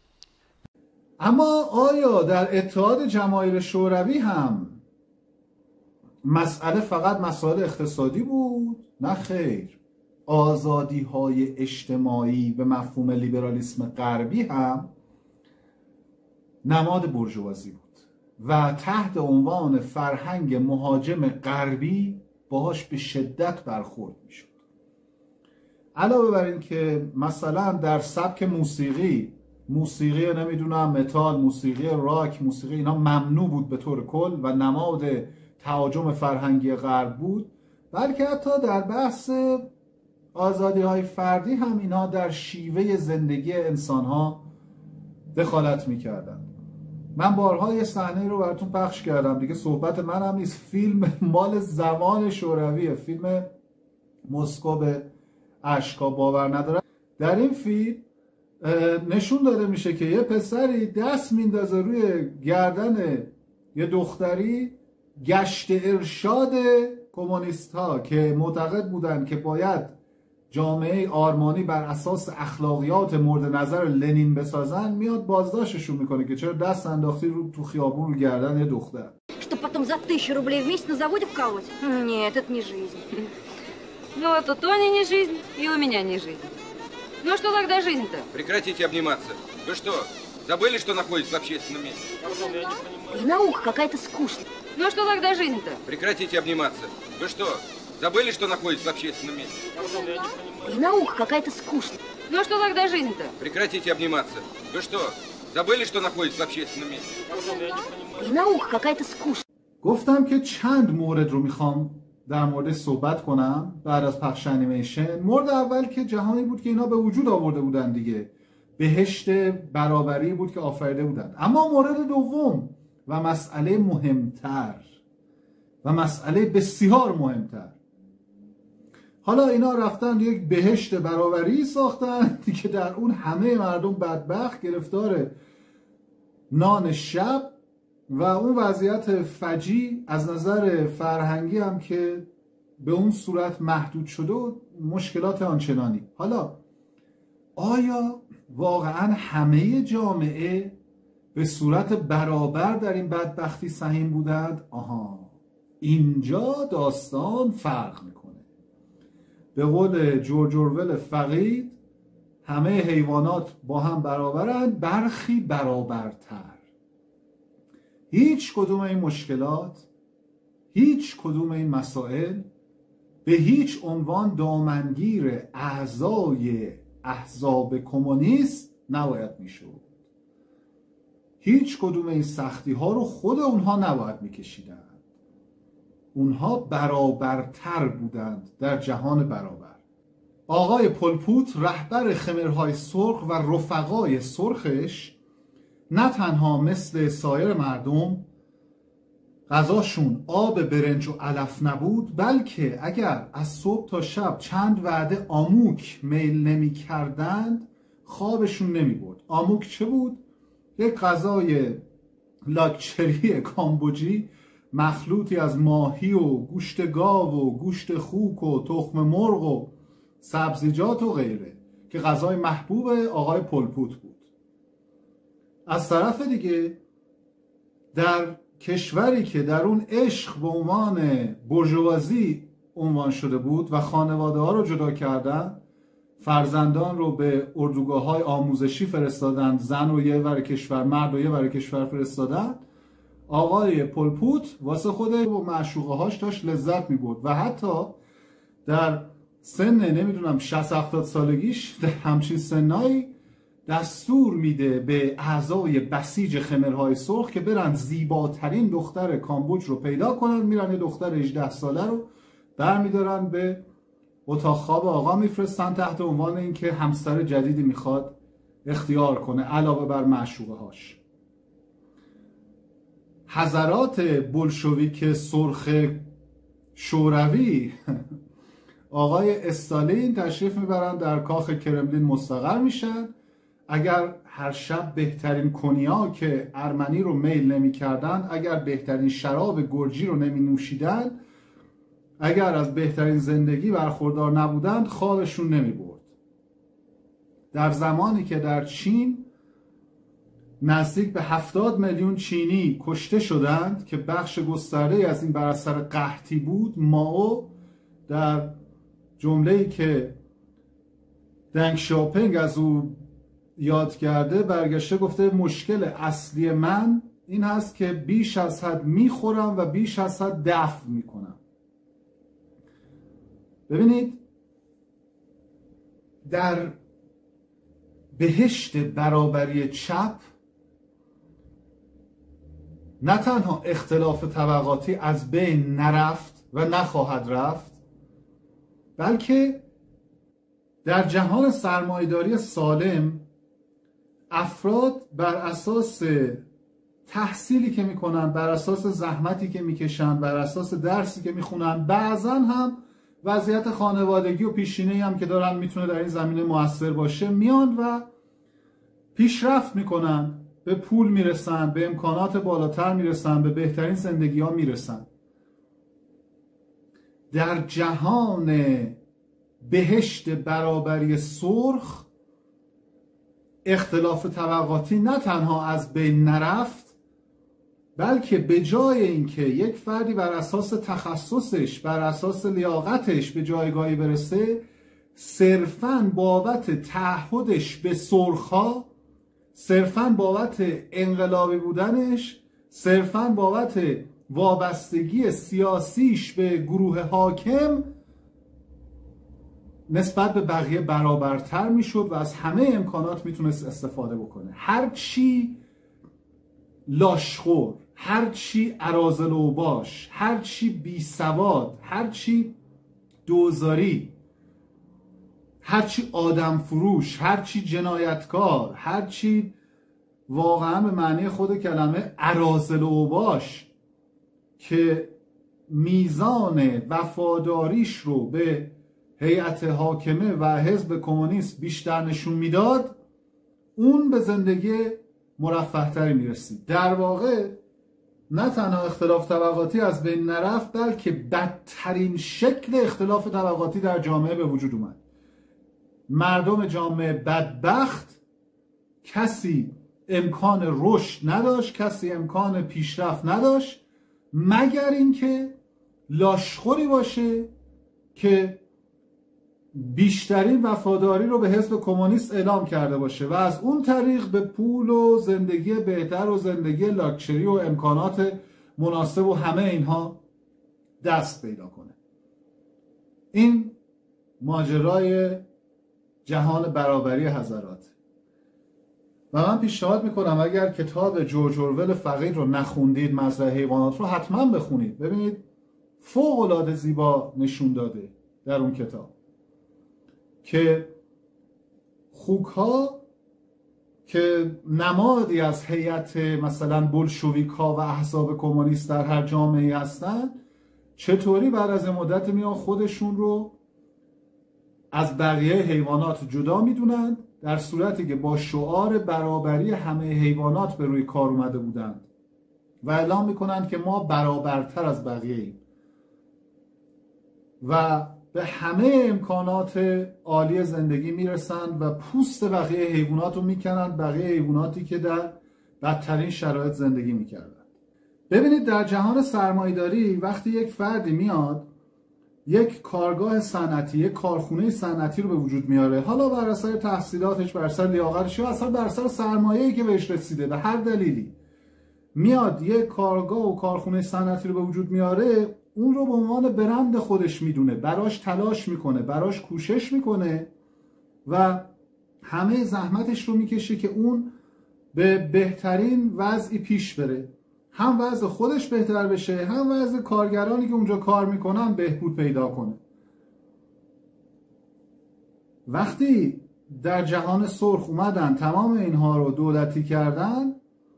اما آیا در اتحاد جماهیر شوروی هم مسئله فقط مسائل اقتصادی بود؟ نه خیر. آزادی های اجتماعی به مفهوم لیبرالیسم غربی هم نماد بورژوازی بود و تحت عنوان فرهنگ مهاجم غربی باهاش به شدت برخورد میشد. علاوه بر این که مثلا در سبک موسیقی نمیدونم متال، موسیقی راک، موسیقی اینا ممنوع بود به طور کل و نماد تهاجم فرهنگی غرب بود، بلکه حتی در بحث آزادی های فردی هم اینا در شیوه زندگی انسان ها دخالت میکردن. من بارها یه صحنه رو براتون پخش کردم دیگه، صحبت من هم نیست، فیلم مال زمان شورویه، فیلم مسکو به اشکا باور ندارم. در این فیلم نشون داده میشه که یه پسری دست میندازه روی گردن یه دختری، گشت ارشاد کمونیست ها که معتقد بودن که باید جامعه آرمانی بر اساس اخلاقیات مورد نظر لنین بسازن، میاد بازداشتشون میکنه که چرا دست انداختی رو تو خیابون رو گردن یه دختر. Что потом за 1000 рублей в месяц на заводе вкалывать? Нет, это не жизнь. Ну, вот у Тони не жизнь, и у меня не жизнь. Ну, что тогда жизнь-то? Прекратите обниматься. Вы что, забыли, что находитесь в общественном месте? И наука какая-то скучная. Ну, что тогда жизнь-то? Прекратите обниматься. Вы что, забыли, что находитесь в общественном месте? И наука какая-то скучная. Ну, что тогда жизнь-то? Прекратите обниматься. Вы что, забыли, что находитесь в общественном месте? И наука какая-то скучная. گفتم که چند مورد رو میخوام در مورد صحبت کنم بعد از پخش انیمیشن. مورد اول که جهانی بود که اینا به وجود آورده بودن دیگه، بهشت برابری بود که آفریده بودن. اما مورد دوم و مسئله مهمتر و مسئله بسیار مهمتر، حالا اینا رفتن یک بهشت برابری ساختن که در اون همه مردم بدبخت گرفتار نان شب و اون وضعیت فجیع از نظر فرهنگی هم که به اون صورت محدود شده و مشکلات آنچنانی. حالا آیا واقعا همه جامعه به صورت برابر در این بدبختی سهیم بودند؟ آها، اینجا داستان فرق میکنه. به قول جورج اورول فقید، همه حیوانات با هم برابرند، برخی برابرتر. هیچ کدوم این مشکلات، هیچ کدوم این مسائل به هیچ عنوان دامنگیر اعضای احزاب کمونیست نباید میشد. هیچ کدوم این سختی ها رو خود اونها نباید میکشیدند. اونها برابرتر بودند در جهان برابر. آقای پل پوت، رهبر خمرهای سرخ و رفقای سرخش، نه تنها مثل سایر مردم غذاشون آب برنج و علف نبود، بلکه اگر از صبح تا شب چند وعده آموک میل نمی کردند خوابشون نمی برد. آموک چه بود؟ یک غذای لاکچری کامبوجی، مخلوطی از ماهی و گوشت گاو و گوشت خوک و تخم مرغ و سبزیجات و غیره، که غذای محبوب آقای پل پوت بود. از طرف دیگه در کشوری که در اون عشق به عنوان بورژوازی عنوان شده بود و خانواده ها رو جدا کردن، فرزندان رو به اردوگاه‌های آموزشی فرستادن، زن رو یه ور کشور، مرد رو یه ور کشور فرستادن، آقای پل پوت واسه خودش و معشوقه‌هاش داشت لذت می‌برد و حتی در سن نمیدونم 60-70 سالگیش در همچین سنایی دستور میده به اعضای بسیج خمرهای سرخ که برن زیباترین دختر کامبوج رو پیدا کنن، میرن یه دختر 18 ساله رو برمیدارن به اتاق خواب آقا میفرستن تحت عنوان اینکه همسر جدیدی میخواد اختیار کنه علاوه بر معشوقه هاش. حضرات بولشویک سرخ شوروی آقای استالین تشریف میبرن در کاخ کرملین مستقر میشن. اگر هر شب بهترین کنیاک ارمنی رو میل نمی کردن، اگر بهترین شراب گرجی رو نمی نوشیدن، اگر از بهترین زندگی برخوردار نبودند، خوابشون نمی برد. در زمانی که در چین نزدیک به 70 میلیون چینی کشته شدند که بخش گسترده از این بر اثر قحطی بود، مائو در جمله‌ای که دنگ شاپینگ از او یاد کرده برگشته گفته مشکل اصلی من این هست که بیش از حد میخورم و بیش از حد دفع میکنم. ببینید، در بهشت برابری چپ نه تنها اختلاف طبقاتی از بین نرفت و نخواهد رفت، بلکه در جهان سرمایه‌داری سالم افراد بر اساس تحصیلی که میکنن، بر اساس زحمتی که میکشن، بر اساس درسی که میخونن، بعضا هم وضعیت خانوادگی و پیشینه‌ای هم که دارن میتونه در این زمینه موثر باشه، میان و پیشرفت میکنن، به پول میرسن، به امکانات بالاتر میرسن، به بهترین زندگی ها میرسن. در جهان بهشت برابری سرخ اختلاف طبقاتی نه تنها از بین نرفت، بلکه به جای اینکه یک فردی بر اساس تخصصش، بر اساس لیاقتش به جایگاهی برسه، صرفاً بابت تعهدش به سرخ‌ها، صرفاً بابت انقلابی بودنش، صرفاً بابت وابستگی سیاسیش به گروه حاکم نسبت به بقیه برابرتر میشد و از همه امکانات میتونست استفاده بکنه. هرچی لاشخور، هرچی اراذل اوباش، هرچی بی سواد، هرچی دوزاری، هرچی آدم فروش، هرچی جنایتکار، هرچی واقعا به معنی خود کلمه اراذل اوباش که میزان وفاداریش رو به هیئت حاکمه و حزب کمونیست بیشتر نشون میداد، اون به زندگی مرفه تری میرسید. در واقع نه تنها اختلاف طبقاتی از بین نرفت، بلکه بدترین شکل اختلاف طبقاتی در جامعه به وجود اومد. مردم جامعه بدبخت، کسی امکان رشد نداشت، کسی امکان پیشرفت نداشت، مگر اینکه لاشخوری باشه که بیشترین وفاداری رو به حزب کمونیست اعلام کرده باشه و از اون طریق به پول و زندگی بهتر و زندگی لاکچری و امکانات مناسب و همه اینها دست پیدا کنه. این ماجرای جهان برابری حضرات. و من پیشنهاد میکنم اگر کتاب جورج اورول فقید رو نخوندید، مزرعه حیوانات رو حتما بخونید. ببینید فوق العاده زیبا نشون داده در اون کتاب که خوک‌ها که نمادی از هیئت مثلا بولشویک‌ها و احزاب کمونیست در هر جامعه‌ای هستن، چطوری بعد از مدت میان خودشون رو از بقیه حیوانات جدا میدونن، در صورتی که با شعار برابری همه حیوانات به روی کار اومده بودند و اعلام میکنند که ما برابرتر از بقیه ایم و به همه امکانات عالی زندگی میرسند و پوست بقیه حیوانات رو میکنند، بقیه حیواناتی که در بدترین شرایط زندگی میکردند. ببینید در جهان سرمایه‌داری وقتی یک فردی میاد یک کارگاه صنعتی، یک کارخونه صنعتی رو به وجود میاره، حالا بر اثر تحصیلاتش، بر اثر لیاقتش یا اصلا بر اثر سرمایه‌ای که بهش رسیده، به هر دلیلی میاد یک کارگاه و کارخونه صنعتی رو به وجود میاره، اون رو به عنوان برند خودش میدونه، براش تلاش میکنه، براش کوشش میکنه و همه زحمتش رو میکشه که اون به بهترین وضعی پیش بره، هم وضع خودش بهتر بشه، هم وضع کارگرانی که اونجا کار میکنن بهبود پیدا کنه. وقتی در جهان سرخ اومدن تمام اینها رو دولتی کردن،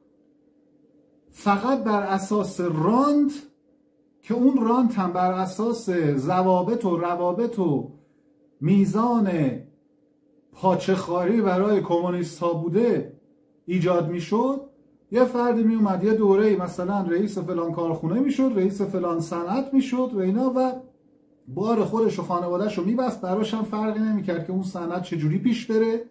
فقط بر اساس رانت که اون رانت هم بر اساس ضوابط و روابط و میزان پاچه‌خواری برای کمونیست ها بوده ایجاد میشد، یه فردی می اومد یه دوره مثلا رئیس فلان کارخونه میشد، رئیس فلان صنعت میشد و اینا و بار خودش و خانواده‌اش رو میبست، براش هم فرقی نمیکرد که اون صنعت چجوری پیش بره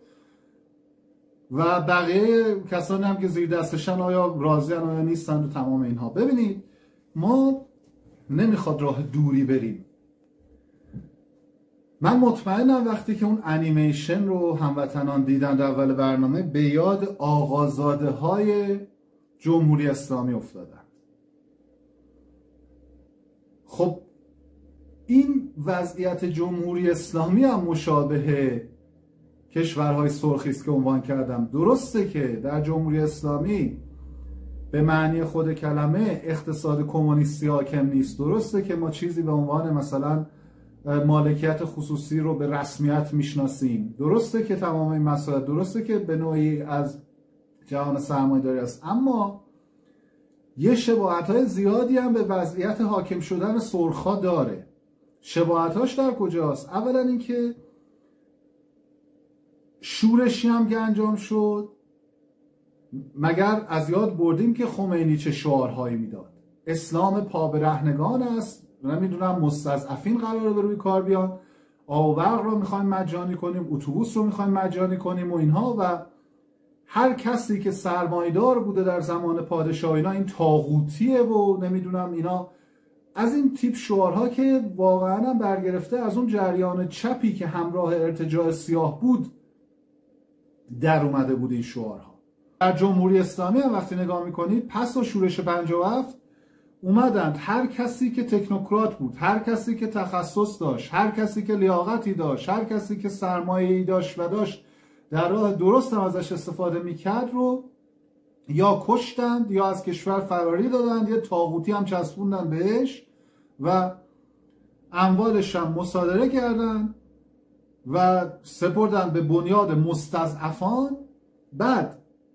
و بقیه کسانی هم که زیر دستشن آیا راضی ان آیا نیستن و تمام اینها. ببینید ما نمیخواد راه دوری بریم. من مطمئنم وقتی که اون انیمیشن رو هموطنان دیدن در اول برنامه به یاد آقازاده های جمهوری اسلامی افتادن. خب این وضعیت جمهوری اسلامی هم مشابه کشورهای سرخی است که عنوان کردم. درسته که در جمهوری اسلامی به معنی خود کلمه اقتصاد کمونیستی حاکم نیست، درسته که ما چیزی به عنوان مثلا مالکیت خصوصی رو به رسمیت میشناسیم، درسته که تمام این مسائل، درسته که به نوعی از جهان سرمایه‌داری است، اما یه شباهت‌های زیادی هم به وضعیت حاکم شدن سرخ‌ها داره. شباهت‌هاش در کجاست؟ اولا اینکه شورشی هم که انجام شد، مگر از یاد بردیم که خمینی چه شعارهایی میداد؟ اسلام پابرهنگان است، نمیدونم مستضعفین قراره به روی کار بیان، آب و برق رو میخوایم مجانی کنیم، اتوبوس رو میخوایم مجانی کنیم و اینها، و هر کسی که سرمایه‌دار بوده در زمان پادشاه اینا این طاغوتیه و نمیدونم اینا، از این تیپ شعارها که واقعا هم برگرفته از اون جریان چپی که همراه ارتجاع سیاه بود در اومده بود این شعارها. در جمهوری اسلامی هم وقتی نگاه میکنید پس از شورش 57 اومدند هر کسی که تکنوکرات بود، هر کسی که تخصص داشت، هر کسی که لیاقتی داشت، هر کسی که سرمایه‌ای داشت و داشت در راه درست هم ازش استفاده میکرد رو یا کشتند یا از کشور فراری دادند یا طاغوتی هم چسبوندن بهش و اموالش هم مصادره کردند و سپردن به بنیاد مستضعفان. بعد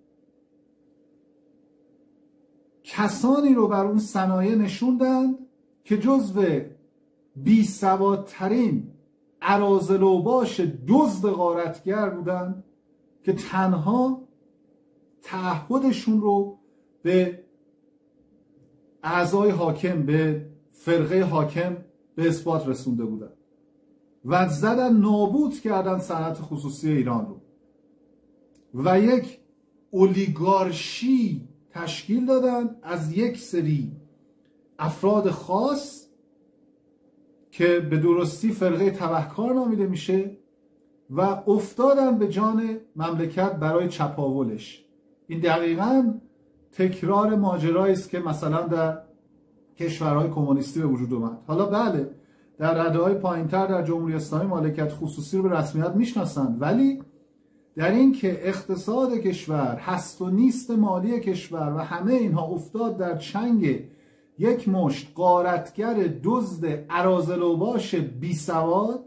کسانی رو بر اون صنایع نشوندند که جزو بیسوادترین اراذل و باش دزد غارتگر بودند که تنها تعهدشون رو به اعضای حاکم به فرقه حاکم به اثبات رسونده بودن و زدن نابود کردن صنعت خصوصی ایران رو و یک اولیگارشی تشکیل دادن از یک سری افراد خاص که به درستی فرقه تبهکار نامیده میشه و افتادن به جان مملکت برای چپاولش. این دقیقاً تکرار ماجرایی است که مثلا در کشورهای کمونیستی به وجود اومد. حالا بله در رده‌های پایین‌تر در جمهوری اسلامی مالکیت خصوصی رو به رسمیت میشناسند، ولی در این که اقتصاد کشور، هست و نیست مالی کشور و همه اینها افتاد در چنگ یک مشت غارتگر دزد اراذلوباش بی سواد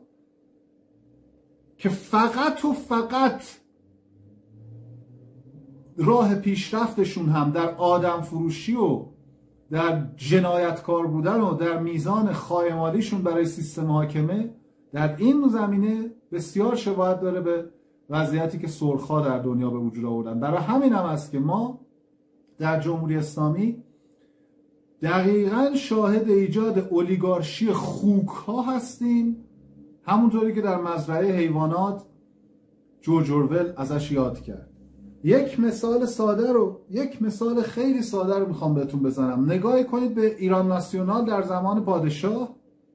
که فقط و فقط راه پیشرفتشون هم در آدم فروشی و در جنایتکار بودن و در میزان خایمالیشون برای سیستم حاکمه، در این زمینه بسیار شباهت داره به وضعیتی که سرخا در دنیا به وجود آوردن. برای همین هم است که ما در جمهوری اسلامی دقیقاً شاهد ایجاد اولیگارشی خوک ها هستیم، همونطوری که در مزرعه حیوانات جورج اورول ازش یاد کرد. یک مثال خیلی ساده رو میخوام بهتون بزنم. نگاه کنید به ایران ناسیونال در زمان پادشاه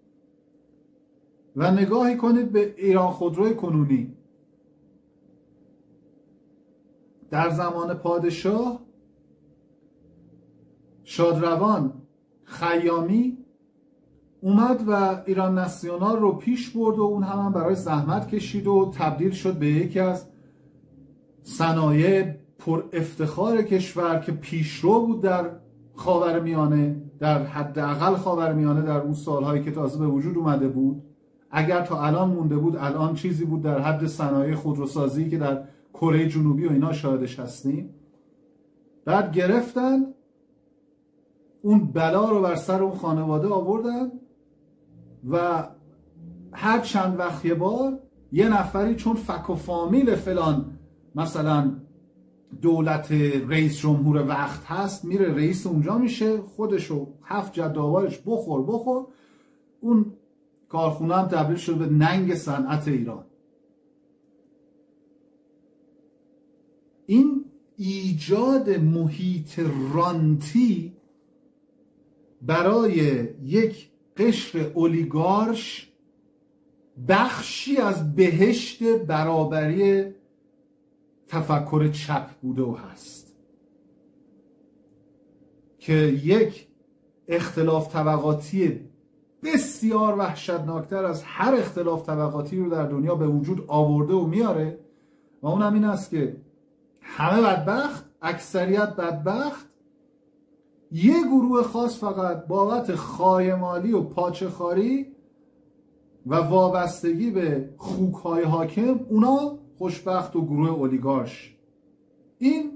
و نگاهی کنید به ایران خودروی کنونی. در زمان پادشاه شادروان خیامی اومد و ایران ناسیونال رو پیش برد و اون هم برای زحمت کشید و تبدیل شد به یکی از صنایع پر افتخار کشور که پیشرو بود در خاورمیانه، در حداقل خاورمیانه در اون سالهایی که تازه به وجود اومده بود. اگر تا الان مونده بود، الان چیزی بود در حد صنایع خودروسازی که در کره جنوبی و اینا شاهدش هستیم. بعد گرفتن اون بلا رو بر سر اون خانواده آوردن و هر چند وقت یه بار یه نفری چون فک و فامیل فلان مثلا دولت رئیس جمهور وقت هست میره رئیس اونجا میشه، خودشو 7 جد آوارش بخور. اون کارخونه هم تبدیل شد به ننگ صنعت ایران. این ایجاد محیط رانتی برای یک قشر اولیگارش بخشی از بهشت برابری تفکر چپ بوده و هست که یک اختلاف طبقاتی بسیار وحشتناکتر از هر اختلاف طبقاتی رو در دنیا به وجود آورده و میاره و اونم این است که همه بدبخت، اکثریت بدبخت، یه گروه خاص فقط بابت خایمالی و پاچه‌خواری و وابستگی به خوک‌های حاکم اونا خوشبخت و گروه اولیگارش. این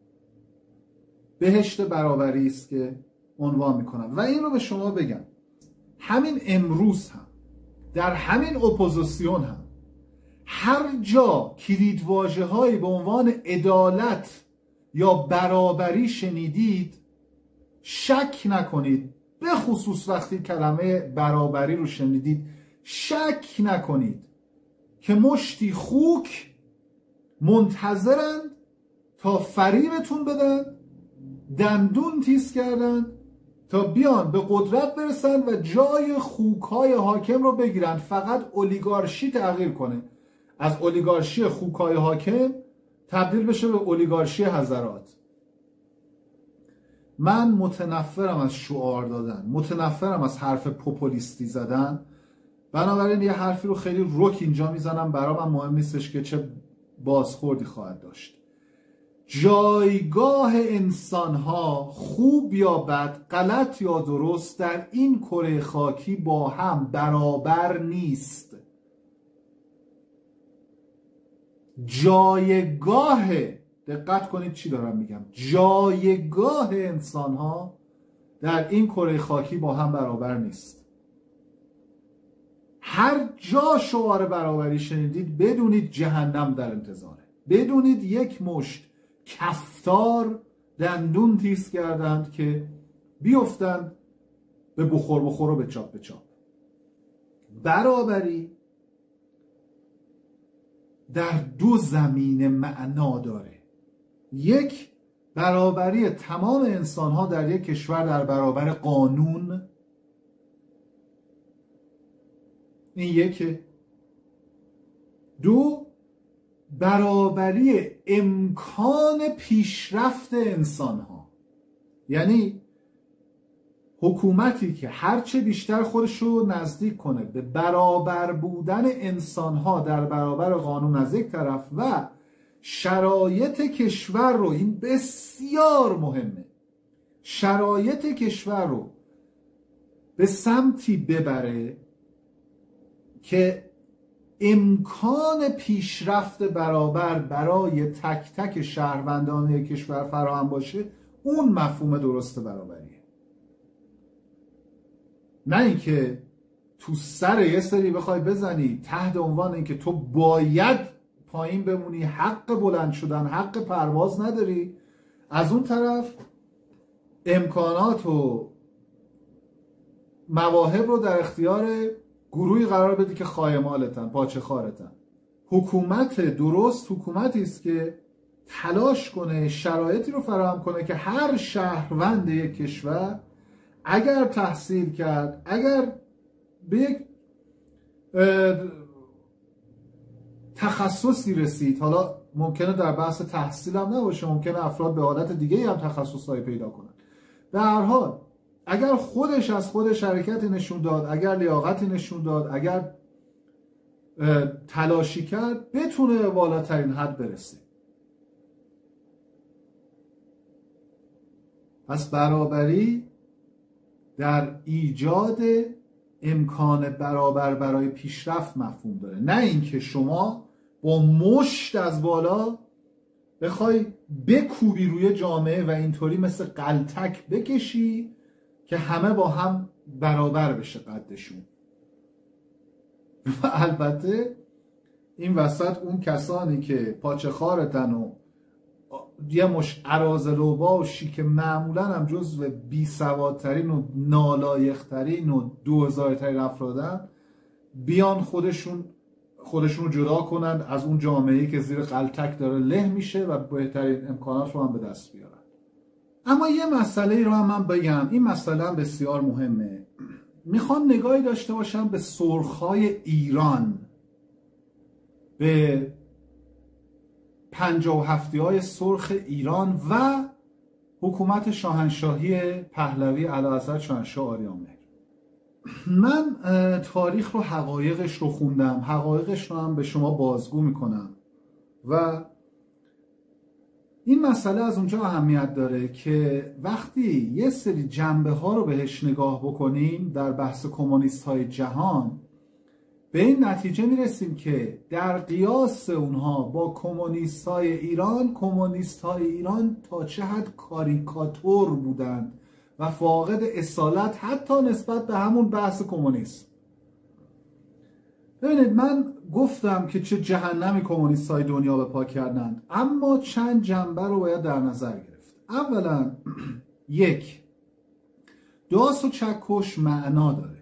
بهشت برابری است که عنوان میکنم و این رو به شما بگم همین امروز هم در همین اپوزیسیون هم هر جا کلیدواژه‌هایی به عنوان عدالت یا برابری شنیدید شک نکنید، به خصوص وقتی کلمه برابری رو شنیدید شک نکنید که مشتی خوک منتظرند تا فریبتون بدن، دندون تیز کردن تا بیان به قدرت برسن و جای خوک‌های حاکم رو بگیرن. فقط اولیگارشی تغییر کنه، از اولیگارشی خوک‌های حاکم تبدیل بشه به اولیگارشی حضرات. من متنفرم از شعار دادن، متنفرم از حرف پوپولیستی زدن، بنابراین یه حرفی رو خیلی رک اینجا میزنم، برای من مهم نیستش که چه بازخوردی خواهد داشت. جایگاه انسانها خوب یا بد، غلط یا درست، در این کره خاکی با هم برابر نیست. جایگاه، دقت کنید چی دارم میگم، جایگاه انسانها در این کره خاکی با هم برابر نیست. هر جا شعار برابری شنیدید بدونید جهنم در انتظاره، بدونید یک مشت کفتار دندون تیز کردند که بیفتن به بخور و به چاپ. برابری در دو زمینه معنا داره. یک، برابری تمام انسان‌ها در یک کشور در برابر قانون، این یکه. دو، برابری امکان پیشرفت انسان‌ها، یعنی حکومتی که هرچه بیشتر خودش رو نزدیک کنه به برابر بودن انسان‌ها در برابر قانون از یک طرف و شرایط کشور رو، این بسیار مهمه، شرایط کشور رو به سمتی ببره که امکان پیشرفت برابر برای تک تک شهروندان کشور فراهم باشه، اون مفهوم درست برابریه. نه اینکه تو سر یه سری بخوای بزنی تحت عنوان اینکه تو باید پایین بمونی، حق بلند شدن، حق پرواز نداری، از اون طرف امکانات و مواهب رو در اختیار گروهی قرار بدی که خایمالتن، پاچه خارتن. حکومت درست حکومتی است که تلاش کنه شرایطی رو فراهم کنه که هر شهروند یک کشور اگر تحصیل کرد، اگر به یک تخصصی رسید، حالا ممکنه در بحث تحصیل هم نباشه، ممکنه افراد به حالت دیگه هم تخصصایی پیدا کنن، به هر حال اگر خودش از خودش حرکتی نشون داد، اگر لیاقتی نشون داد، اگر تلاشی کرد، بتونه به بالاترین حد برسه. پس برابری در ایجاد امکان برابر برای پیشرفت مفهوم داره، نه اینکه شما با مشت از بالا بخوای بکوبی روی جامعه و اینطوری مثل قلتک بکشی که همه با هم برابر بشه قدشون. و البته این وسط اون کسانی که پاچه خارتن و یه مش اراذلوبا و شیک معمولا هم جزو بی سوادترین و نالایقترین و 2000 ترین افرادن، بیان خودشون رو جدا کنن از اون جامعه‌ای که زیر قلتک داره له میشه و بهترین امکانات رو هم به دست بیارن. اما یه مسئله رو هم من بگم، این مسئله هم بسیار مهمه. میخوام نگاهی داشته باشم به سرخ‌های ایران، به 57های سرخ ایران و حکومت شاهنشاهی پهلوی اعلیحضرت شاهنشاه آریامهر. من تاریخ رو، حقایقش رو خوندم، حقایقش رو هم به شما بازگو میکنم و این مسئله از اونجا اهمیت داره که وقتی یه سری جنبه ها رو بهش نگاه بکنیم در بحث کمونیست های جهان، به این نتیجه میرسیم که در قیاس اونها با کمونیست های ایران تا چه حد کاریکاتور بودند و فاقد اصالت حتی نسبت به همون بحث کمونیسم. ببینید، من گفتم که چه جهنمی کمونیست های دنیا به پا کردند، اما چند جنبه رو باید در نظر گرفت. اولا، یک، داس و چکش معنا داره.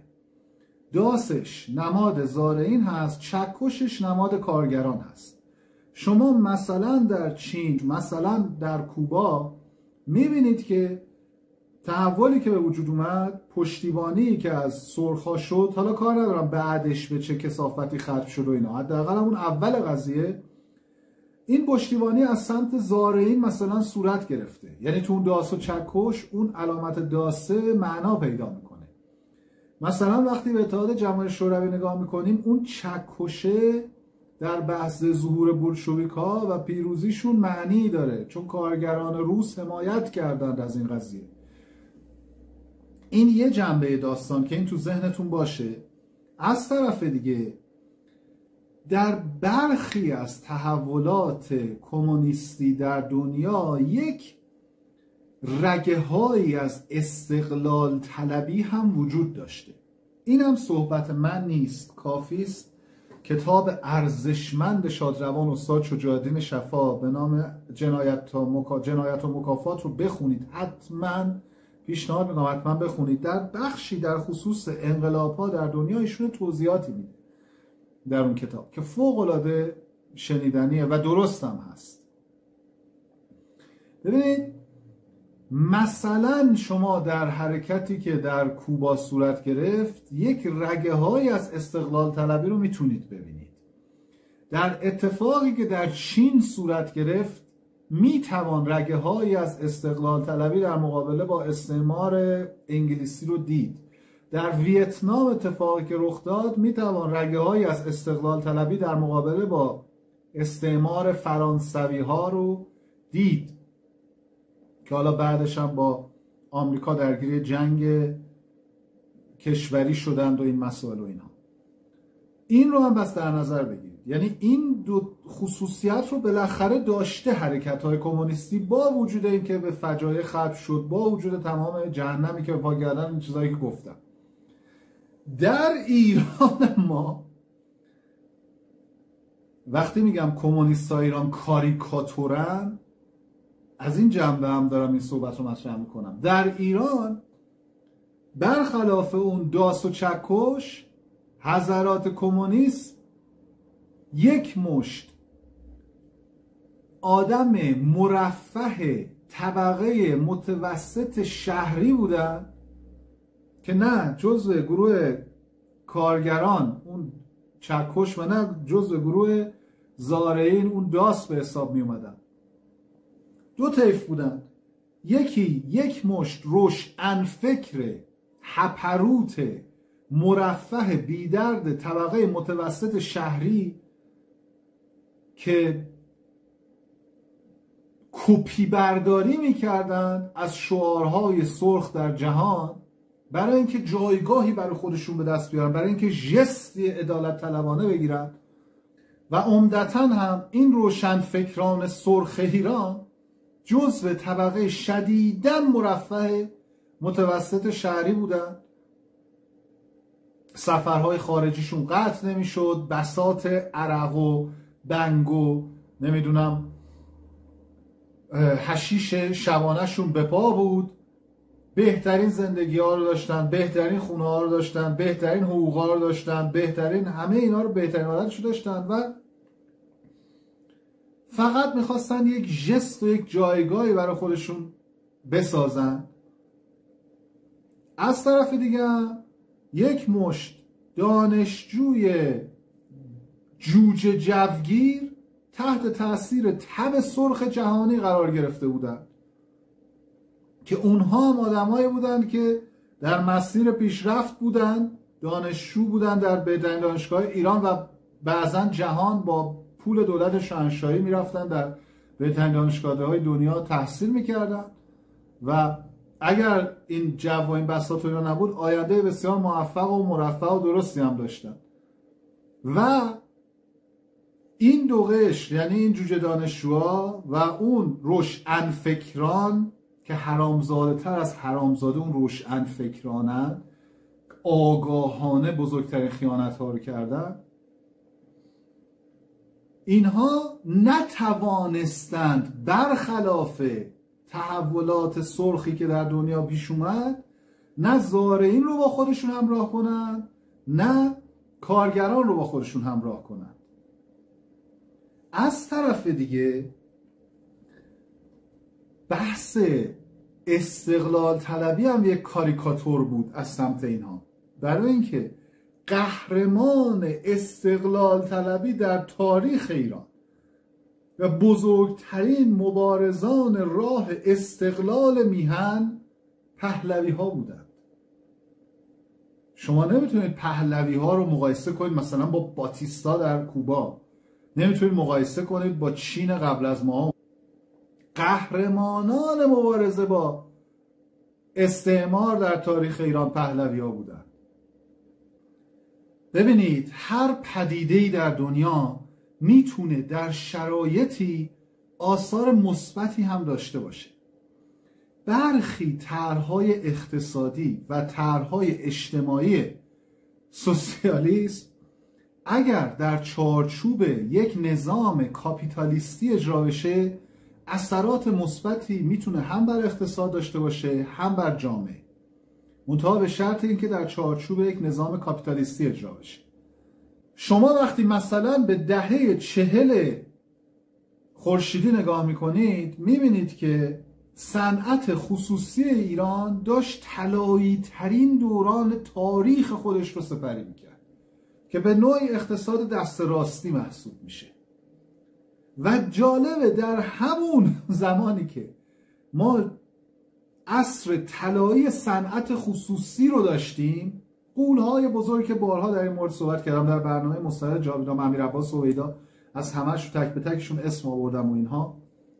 داسش نماد زارعین هست، چکشش نماد کارگران هست. شما مثلا در چین، مثلا در کوبا میبینید که تحولی که به وجود اومد، پشتیبانی که از سرخا شد، حالا کار ندارم بعدش به چه کثافتی ختم شد و اینا، حداقل اون اول قضیه این پشتیبانی از سمت زارعین مثلا صورت گرفته. یعنی تو اون داس و چکش اون علامت داسه معنا پیدا میکنه. مثلا وقتی به اتحاد جماهیر شوروی نگاه میکنیم، اون چکشه در بحث ظهور بولشویک‌ها و پیروزیشون معنی داره، چون کارگران روس حمایت کردند از این قضیه. این یه جنبه داستان که این تو ذهنتون باشه. از طرف دیگه در برخی از تحولات کمونیستی در دنیا یک رگه هایی از استقلال طلبی هم وجود داشته. این هم صحبت من نیست، کافی است کتاب ارزشمند شادروان استاد شجاع‌الدین شفا به نام جنایت و مکافات رو بخونید، حتما پیشنهاد میکنم حتما بخونید. در بخشی در خصوص انقلاب‌ها در دنیا ایشون توضیحاتی میده در اون کتاب که فوق‌العاده شنیدنیه و درست هم هست. ببینید مثلا شما در حرکتی که در کوبا صورت گرفت یک رگه های از استقلال طلبی رو میتونید ببینید. در اتفاقی که در چین صورت گرفت میتوان رگه های از استقلال طلبی در مقابله با استعمار انگلیسی رو دید. در ویتنام اتفاقی که رخ داد میتوان رگه های از استقلال طلبی در مقابله با استعمار فرانسوی ها رو دید که حالا بعدش هم با آمریکا درگیر جنگ کشوری شدند و این مسائل و اینها. این رو هم بس در نظر بگیرید. یعنی این دو خصوصیت رو بالاخره داشته حرکت‌های کمونیستی، با وجود اینکه به فجایع ختم شد، با وجود تمام جهنمی که پا کردن، این چیزایی که گفتم. در ایران ما وقتی میگم کمونیست‌های ایران کاریکاتورن، از این جنبه هم دارم این صحبت رو مطرح میکنم. در ایران برخلاف اون داس و چکش، حضرات کمونیست یک مشت آدم مرفه طبقه متوسط شهری بودن که نه جزء گروه کارگران اون چکش و نه جزء گروه زارعین اون داس به حساب می اومدن. دو طیف بودن. یکی یک مشت روشن فکر هپروت مرفه بیدرد طبقه متوسط شهری که کپی برداری میکردن از شعارهای سرخ در جهان برای اینکه جایگاهی برای خودشون به دست بیارن، برای اینکه ژستی عدالت طلبانه بگیرن. و عمدتاً هم این روشن فکران سرخ ایران جزو طبقه شدیداً مرفه متوسط شهری بودن. سفرهای خارجیشون قطع نمیشد، بساط عرق و بنگ و نمیدونم حشیش شبانهشون به پا بود، بهترین زندگی ها رو داشتن، بهترین خونه ها رو داشتن، بهترین حقوق ها رو داشتن، بهترین همه اینا رو بهترین حالتش رو داشتن و فقط میخواستن یک ژست و یک جایگاهی برای خودشون بسازن. از طرف دیگه یک مشت دانشجوی جوجه جوگیر تحت تاثیر تب سرخ جهانی قرار گرفته بودند که اونها هم آدمایی بودند که در مسیر پیشرفت بودند، دانشجو بودند در بهترین دانشگاه ایران و بعضا جهان با پول دولت شاهنشاهی میرفتن در بهترین دانشگاه‌های دنیا تحصیل میکردن و اگر این جو و این بساط اینا نبود آینده بسیار موفق و مرفه و درستی هم داشتن. و این دو قشر، یعنی این جوجه دانشجوها و اون روشن فکران که حرامزاده تر از حرامزاده اون روشن فکرانن، آگاهانه بزرگترین خیانت ها رو کردن، اینها نتوانستند برخلاف تحولات سرخی که در دنیا پیش اومد نه زارعین رو با خودشون همراه کنن نه کارگران رو با خودشون همراه کنن. از طرف دیگه بحث استقلال طلبی هم یک کاریکاتور بود از سمت اینها، برای اینکه قهرمان استقلال طلبی در تاریخ ایران و بزرگترین مبارزان راه استقلال میهن پهلوی ها بودند. شما نمیتونید پهلوی ها رو مقایسه کنید مثلا با باتیستا در کوبا، نمیتونید مقایسه کنید با چین قبل از ما. قهرمانان مبارزه با استعمار در تاریخ ایران پهلوی ها بودند. ببینید هر پدیده‌ای در دنیا میتونه در شرایطی آثار مثبتی هم داشته باشه. برخی طرح‌های اقتصادی و طرح‌های اجتماعی سوسیالیسم اگر در چارچوب یک نظام کاپیتالیستی اجرا بشه اثرات مثبتی میتونه هم بر اقتصاد داشته باشه هم بر جامعه، منتها به شرط اینکه در چارچوب یک نظام کاپیتالیستی اجرا بشه. شما وقتی مثلا به دهه 40 خورشیدی نگاه میکنید میبینید که صنعت خصوصی ایران داشت طلایی ترین دوران تاریخ خودش رو سپری میکرد که به نوعی اقتصاد دست راستی محسوب میشه. و جالبه در همون زمانی که ما عصر طلایی صنعت خصوصی رو داشتیم، غول‌های بزرگی که بارها در این مورد صحبت کردم در برنامه مستند جاویدان امیرعباس هویدا، از همه‌ش تک به تکشون اسم آوردم و اینها،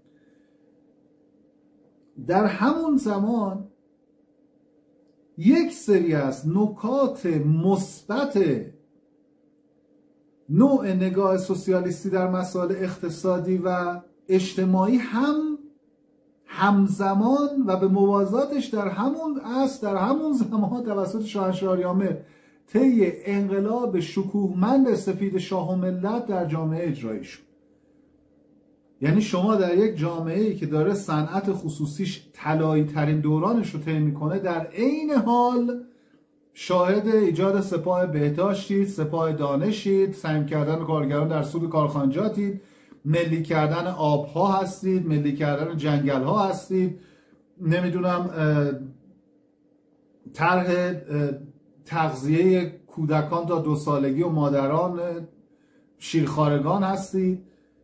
در همون زمان یک سری از نکات مثبت نوع نگاه سوسیالیستی در مسائل اقتصادی و اجتماعی همزمان و به موازاتش در همون عصر در همون زمان توسط شاهنشاه آریامر طی انقلاب شکوهمند سپید شاه و ملت در جامعه اجرایی شد. یعنی شما در یک جامعه‌ای که داره صنعت خصوصیش طلایی ترین دورانش رو طی میکنه، در عین حال شاهد ایجاد سپاه بهداشتید، سپاه دانشید، سهم کردن کارگران در سود کارخانجاتید، ملی کردن آبها هستید، ملی کردن جنگل‌ها هستید، نمیدونم طرح تغذیه کودکان تا 2 سالگی و مادران شیرخوارگان هستید،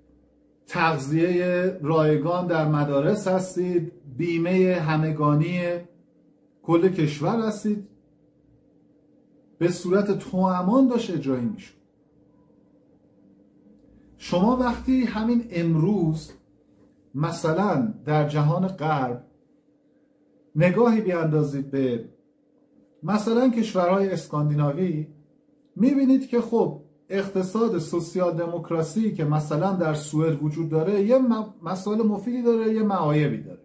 تغذیه رایگان در مدارس هستید، بیمه همگانی کل کشور هستید. به صورت توامان داشت اجرایی میشد. شما وقتی همین امروز مثلا در جهان غرب نگاهی بیاندازید به مثلا کشورهای اسکاندیناوی، میبینید که خب اقتصاد سوسیال دموکراسی که مثلا در سوئد وجود داره یه مسائل مفیدی داره، یه معایبی داره.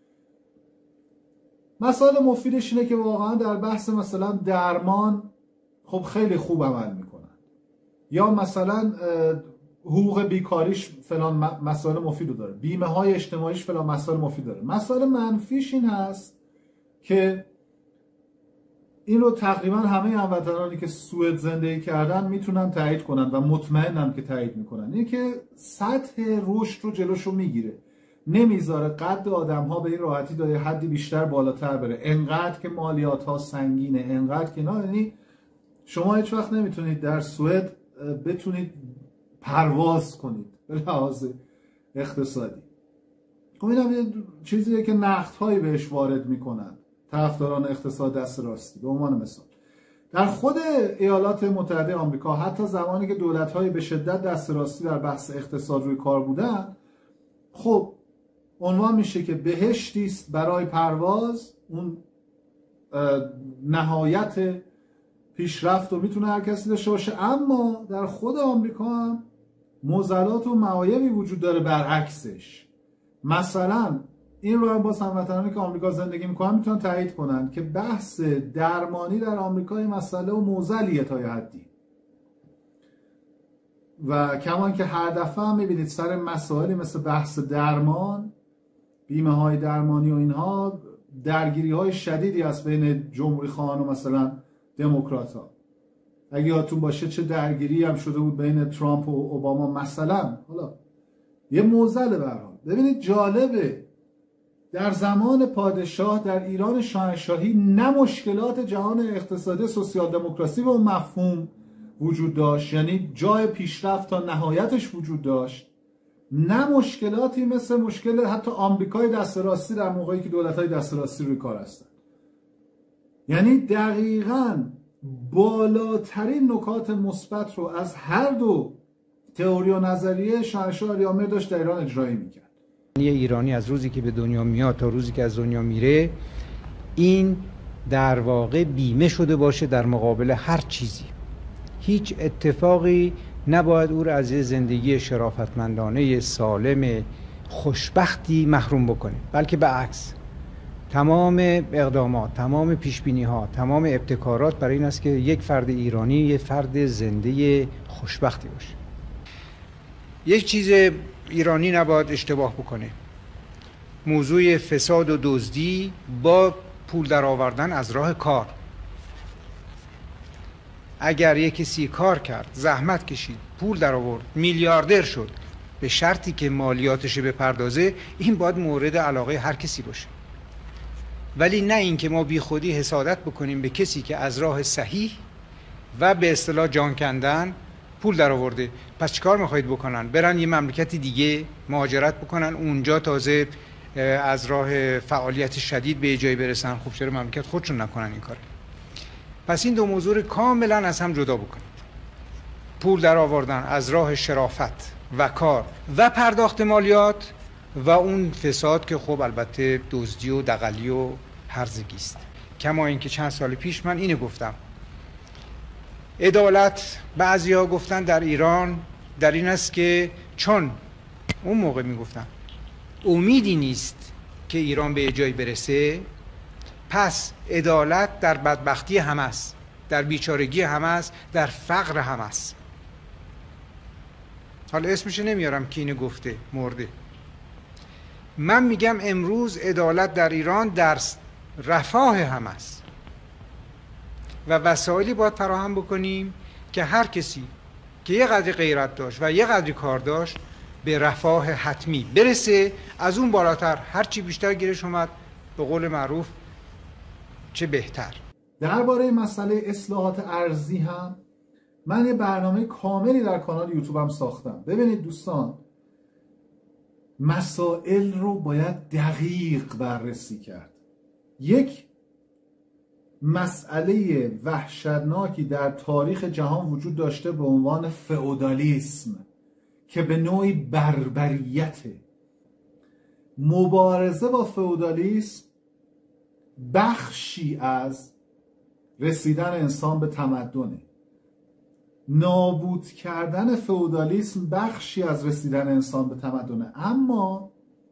مسائل مفیدش اینه که واقعا در بحث مثلا درمان خب خیلی خوب عمل میکنن، یا مثلا حقوق بیکاریش فلان مسائل مفید داره، بیمه های اجتماعیش فلان مسائل مفید داره. مسائل منفیش این هست که این رو تقریبا همه هموطنانی که سوئد زندگی کردن میتونن تایید کنن و مطمئنم که تایید میکنن، اینه که سطح رشد رو جلوشو میگیره، نمیذاره قد آدم ها به این راحتی تا حدی بیشتر بالاتر بره، انقدر که مالیات ها سنگینه، انقدر که نه، یعنی شما هیچ وقت نمیتونید در سوئد بتونید پرواز کنید به لحاظ اقتصادی. خب این هم یه چیزیه که نقدهایی بهش وارد میکنن طرفداران اقتصاد دست راستی. به عنوان مثال در خود ایالات متحده آمریکا حتی زمانی که دولت‌های به شدت دست راستی در بحث اقتصاد روی کار بودن، خب عنوان میشه که بهشتی است برای پرواز، اون نهایت پیشرفت رو میتونه هر کسی داشته باشه. اما در خود آمریکا هم معضلات و معایبی وجود داره برعکسش. مثلا این رو هم باز هموطنانی که آمریکا زندگی میکنن میتونن تایید کنن که بحث درمانی در آمریکا یه مسئله و معضلیه تا یه حدی، و کمان که هر دفعه هم میبینید سر مسائلی مثل بحث درمان، بیمه های درمانی و اینها، درگیری های شدیدی هست بین جمهوری خواهان و مثلا دموکرات ها. اگه یادتون باشه چه درگیری هم شده بود بین ترامپ و اوباما مثلا. حالا یه معضله به هر حال. ببینید جالبه، در زمان پادشاه در ایران شاهنشاهی نه مشکلات جهان اقتصادی سوسیال دموکراسی به اون مفهوم وجود داشت، یعنی جای پیشرفت تا نهایتش وجود داشت، نه مشکلاتی مثل مشکل حتی آمریکای دست راستی در موقعی که دولت‌های دست راستی روی کار هستن. یعنی دقیقاً بالاترین نکات مثبت رو از هر دو تئوری و نظریه شاهنشاه آریامر داشت در ایران اجرایی میکرد. یه ایرانی از روزی که به دنیا میاد تا روزی که از دنیا میره، این در واقع بیمه شده باشه در مقابل هر چیزی. هیچ اتفاقی نباید او را از یه زندگی شرافتمندانه سالم خوشبختی محروم بکنه، بلکه به عکس تمام اقدامات، تمام پیشبینی‌ها، تمام ابتکارات برای این است که یک فرد ایرانی یک فرد زنده خوشبختی باشه. یک چیز ایرانی نباید اشتباه بکنه، موضوع فساد و دزدی با پول در آوردن از راه کار. اگر یک کسی کار کرد، زحمت کشید، پول در آورد، میلیاردر شد، به شرطی که مالیاتش بپردازه، این باید مورد علاقه هر کسی باشه. ولی نه اینکه ما بی خودی حسادت بکنیم به کسی که از راه صحیح و به اصطلاح جان کندن پول در آورده. پس چیکار میخواید بکنن؟ برن یه مملکت دیگه مهاجرت بکنن، اونجا تازه از راه فعالیت شدید به جایی برسن؟ خب چرا مملکت خودشون نکنن این کار؟ پس این دو موضوع رو کاملا از هم جدا بکنید. پول در آوردن از راه شرافت و کار و پرداخت مالیات، و اون فساد که خب البته دزدی و دغلی و هرزگی است. کما اینکه چند سال پیش من اینو گفتم، عدالت بعضیا گفتن در ایران در این است که چون اون موقع میگفتن امیدی نیست که ایران به جایی برسه، پس عدالت در بدبختی هم است، در بیچارگی هم است، در فقر هم است. حالا اسمش نمیارم که اینو گفته، مرده. من میگم امروز عدالت در ایران در رفاه هم است و وسایلی باید فراهم بکنیم که هر کسی که یه قدری غیرت داشت و یه قدری کار داشت به رفاه حتمی برسه. از اون بالاتر هرچی بیشتر گیرش اومد، به قول معروف چه بهتر. درباره مسئله اصلاحات ارضی هم من یه برنامه کاملی در کانال یوتیوبم ساختم. ببینید دوستان، مسائل رو باید دقیق بررسی کرد. یک مسئله وحشتناکی در تاریخ جهان وجود داشته به عنوان فئودالیسم که به نوعی بربریته. مبارزه با فئودالیسم بخشی از رسیدن انسان به تمدنه. نابود کردن فئودالیسم بخشی از رسیدن انسان به تمدنه. اما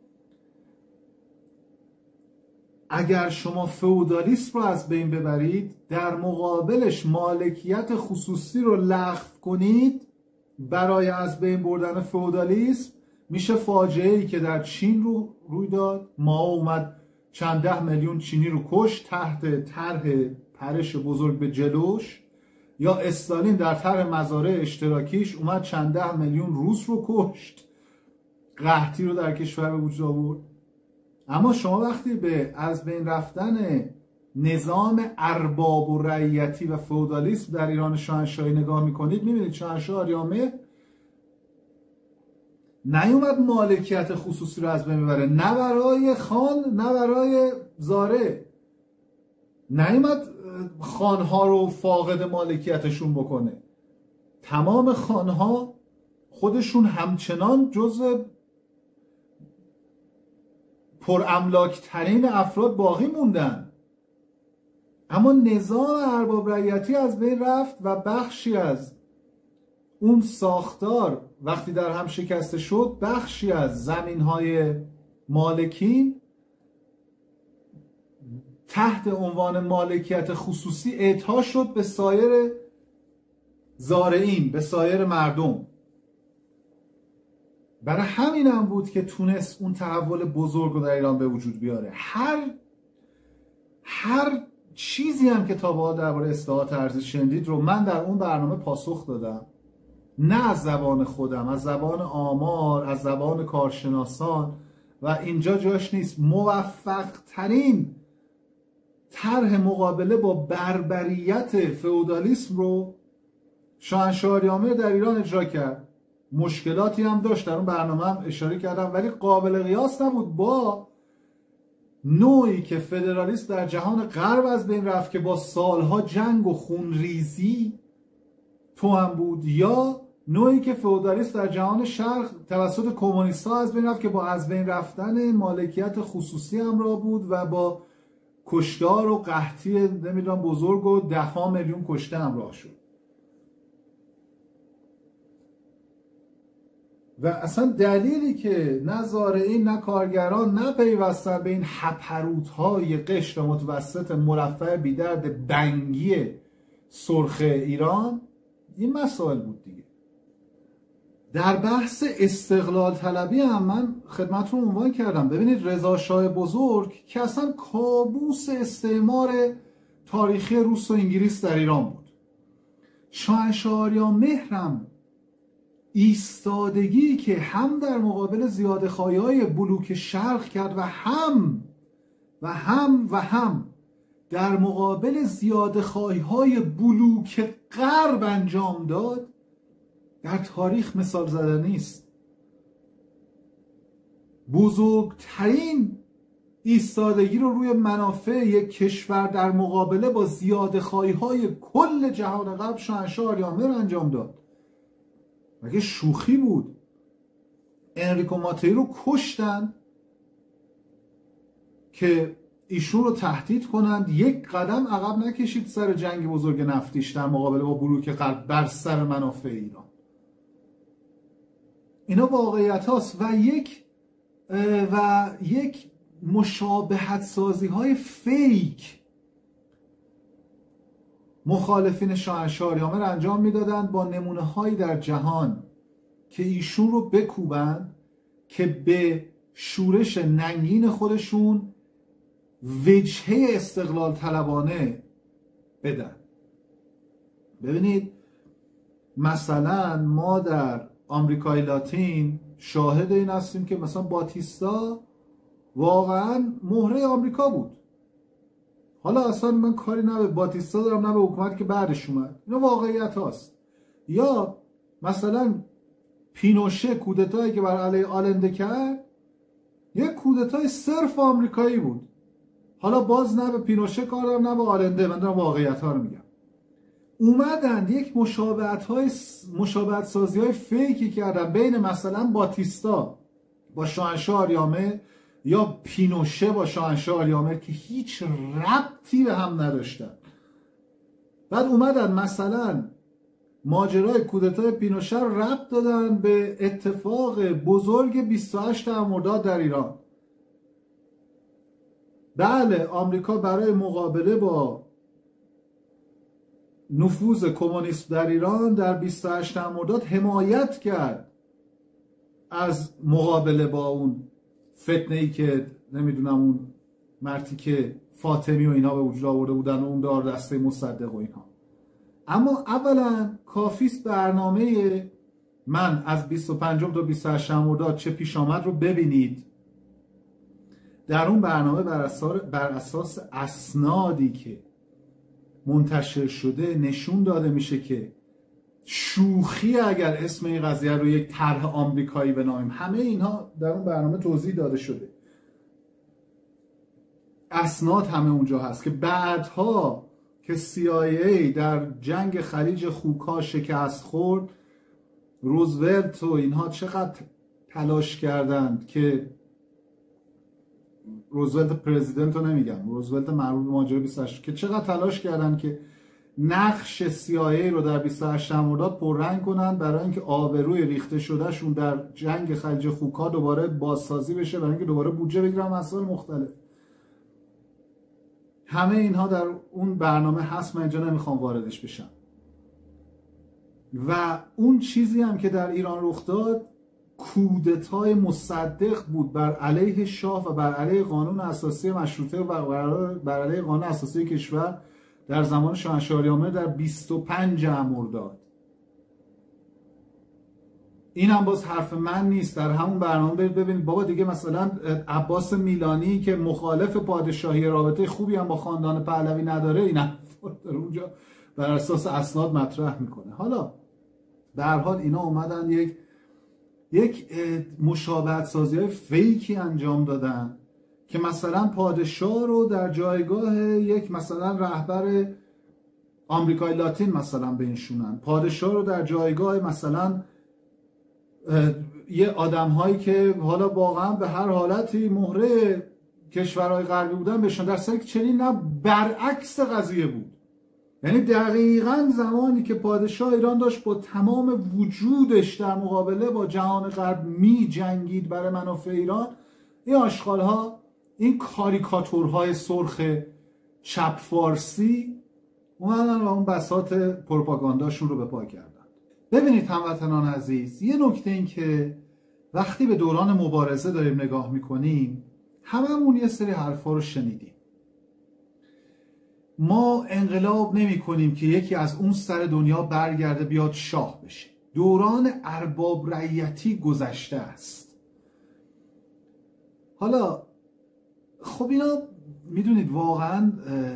اگر شما فئودالیسم رو از بین ببرید، در مقابلش مالکیت خصوصی رو لغو کنید برای از بین بردن فئودالیسم، میشه فاجعه‌ای که در چین روی داد. ما اومد چند ده میلیون چینی رو کشت تحت طرح پرش بزرگ به جلوش، یا استالین در طرح مزارع اشتراکیش اومد چند ده میلیون روس رو کشت، قحطی رو در کشور به وجود آورد. اما شما وقتی به از بین رفتن نظام ارباب و رعیتی و فئودالیسم در ایران شاهنشاهی نگاه میکنید، میبینید شاهنشاه آریامهر نیومد مالکیت خصوصی رو از بین ببره، نه برای خان نه برای زاره، نیومد خانها رو فاقد مالکیتشون بکنه. تمام خانها خودشون همچنان جزء پراملاک ترین افراد باقی موندن. اما نظام ارباب رعیتی از بین رفت و بخشی از اون ساختار وقتی در هم شکسته شد، بخشی از زمین‌های مالکین تحت عنوان مالکیت خصوصی اعطا شد به سایر زارعین، به سایر مردم. برای همین هم بود که تونست اون تحول بزرگ رو در ایران به وجود بیاره. هر چیزی هم که تا به حال درباره اصلاحات ارضی شنیدید رو من در اون برنامه پاسخ دادم، نه از زبان خودم، از زبان آمار، از زبان کارشناسان، و اینجا جاش نیست. موفق ترین طرح مقابله با بربریت فئودالیسم رو شاهنشاه آریامهر در ایران اجرا کرد. مشکلاتی هم داشت، در اون برنامه هم اشاره کردم، ولی قابل قیاس نبود با نوعی که فدرالیسم در جهان غرب از بین رفت که با سالها جنگ و خونریزی تو هم بود، یا نوعی که فئودالیسم در جهان شرق توسط کمونیست‌ها از بین رفت که با از بین رفتن مالکیت خصوصی همراه بود و با کشتار و قحطی نمیدونم بزرگ و 10 میلیون کشته همراه شد. و اصلا دلیلی که نه زارعین نه کارگران نه پیوستن به این هپروت‌های قشر متوسط مرفه بیدرد بنگی سرخ ایران، این مسائل بود دیگه. در بحث استقلال طلبی هم من خدمتتون عنوان کردم. ببینید رضا شاه بزرگ که اصلا کابوس استعمار تاریخی روس و انگلیس در ایران بود، شاهنشاه آریامهرم ایستادگی که هم در مقابل زیادخواهی‌های بلوک شرق کرد و هم در مقابل زیادخواهی‌های بلوک غرب انجام داد، در تاریخ مثال زدنی است. بزرگترین ایستادگی رو روی منافع یک کشور در مقابله با زیادخواهی‌های کل جهان غرب شاهنشاه آریامهر انجام داد. مگه شوخی بود؟ انریکو ماتی رو کشتن که ایشون رو تهدید کنند یک قدم عقب نکشید سر جنگ بزرگ نفتیش در مقابله با بلوک غرب بر سر منافع ایران. اینا واقعیت هاست و یک مشابهت سازی های فیک مخالفین شاهنشاه آریامهر انجام میدادند با نمونه هایی در جهان که ایشون رو بکوبند که به شورش ننگین خودشون وجهه استقلال طلبانه بدن. ببینید مثلا ما در آمریکای لاتین شاهد این هستیم که مثلا باتیستا واقعا مهره آمریکا بود. حالا اصلا من کاری نه به باتیستا دارم نه به حکومتی که بعدش اومد، اینا واقعیت هاست. یا مثلا پینوشه کودتایی که بر علیه آلنده کرد یک کودتای صرف آمریکایی بود. حالا باز نه به پینوشه کار دارم نه به آلنده، من دارم واقعیت ها رو میگم. اومدن یک مشابهت سازی های فیکی کردن بین مثلا باتیستا با شاهنشاه آریامهر یا پینوشه با شاهنشاه آریامهر که هیچ ربطی به هم نداشتن. بعد اومدن مثلا ماجرای کودتای پینوشه رو ربط دادن به اتفاق بزرگ 28 مرداد در ایران. بله آمریکا برای مقابله با نفوذ کمونیسم در ایران در 28 مرداد حمایت کرد از مقابله با اون فتنه‌ای که نمیدونم اون مرتی که فاطمی و اینا به وجود آورده بودن و اون دار دسته مصدق و اینها. اما اولا کافیست برنامه من از 25 تا 28 مرداد چه پیش آمد رو ببینید. در اون برنامه بر اساس اسنادی که منتشر شده نشون داده میشه که شوخی اگر اسم این قضیه رو یک طرح آمریکایی بنامیم، همه اینها در اون برنامه توضیح داده شده، اسناد همه اونجا هست که بعدها که CIA در جنگ خلیج خوکا شکست خورد، روزولت و اینها چقدر تلاش کردند که روزولت پرزیدنت رو نمیگم، روزولت مربوط به ماجرای 28 که چقدر تلاش کردن که نقش CIA رو در 28 مرداد پررنگ کنن برای اینکه آبروی ریخته شدهشون در جنگ خلیج خوکا دوباره بازسازی بشه، برای اینکه دوباره بودجه بگیرن، مسائل مختلف. همه اینها در اون برنامه هست، من اینجا نمیخوام واردش بشم. و اون چیزی هم که در ایران رخ داد کودتای مصدق بود بر علیه شاه و بر علیه قانون اساسی مشروطه و بر علیه قانون اساسی کشور در زمان شاهنشاه آریامهر در 25 مرداد. این هم باز حرف من نیست، در همون برنامه برید ببینید. بابا دیگه مثلا عباس میلانی که مخالف پادشاهی رابطه خوبی هم با خاندان پهلوی نداره، این در اونجا بر اساس اسناد مطرح میکنه. حالا به هر حال اینا اومدن یک مشابهت سازی های فیکی انجام دادن که مثلا پادشاه رو در جایگاه یک مثلا رهبر آمریکای لاتین مثلا بنشونن، پادشاه رو در جایگاه مثلا یه آدم هایی که حالا واقعا به هر حالتی مهره کشورهای غربی بودن بشن، در صورتی که چنین نه، برعکس قضیه بود. یعنی دقیقاً زمانی که پادشاه ایران داشت با تمام وجودش در مقابله با جهان غرب می جنگید برای منافع ایران، این آشغال‌ها، این کاریکاتورهای سرخ چپ فارسی اومدن و اون بساط پروپاگانداشون رو به پا کردن. ببینید هموطنان عزیز، یه نکته این که وقتی به دوران مبارزه داریم نگاه میکنیم، هممون یه سری حرفا رو شنیدیم. ما انقلاب نمی کنیم که یکی از اون سر دنیا برگرده بیاد شاه بشه. دوران ارباب رعیتی گذشته است. حالا خب اینا میدونید واقعا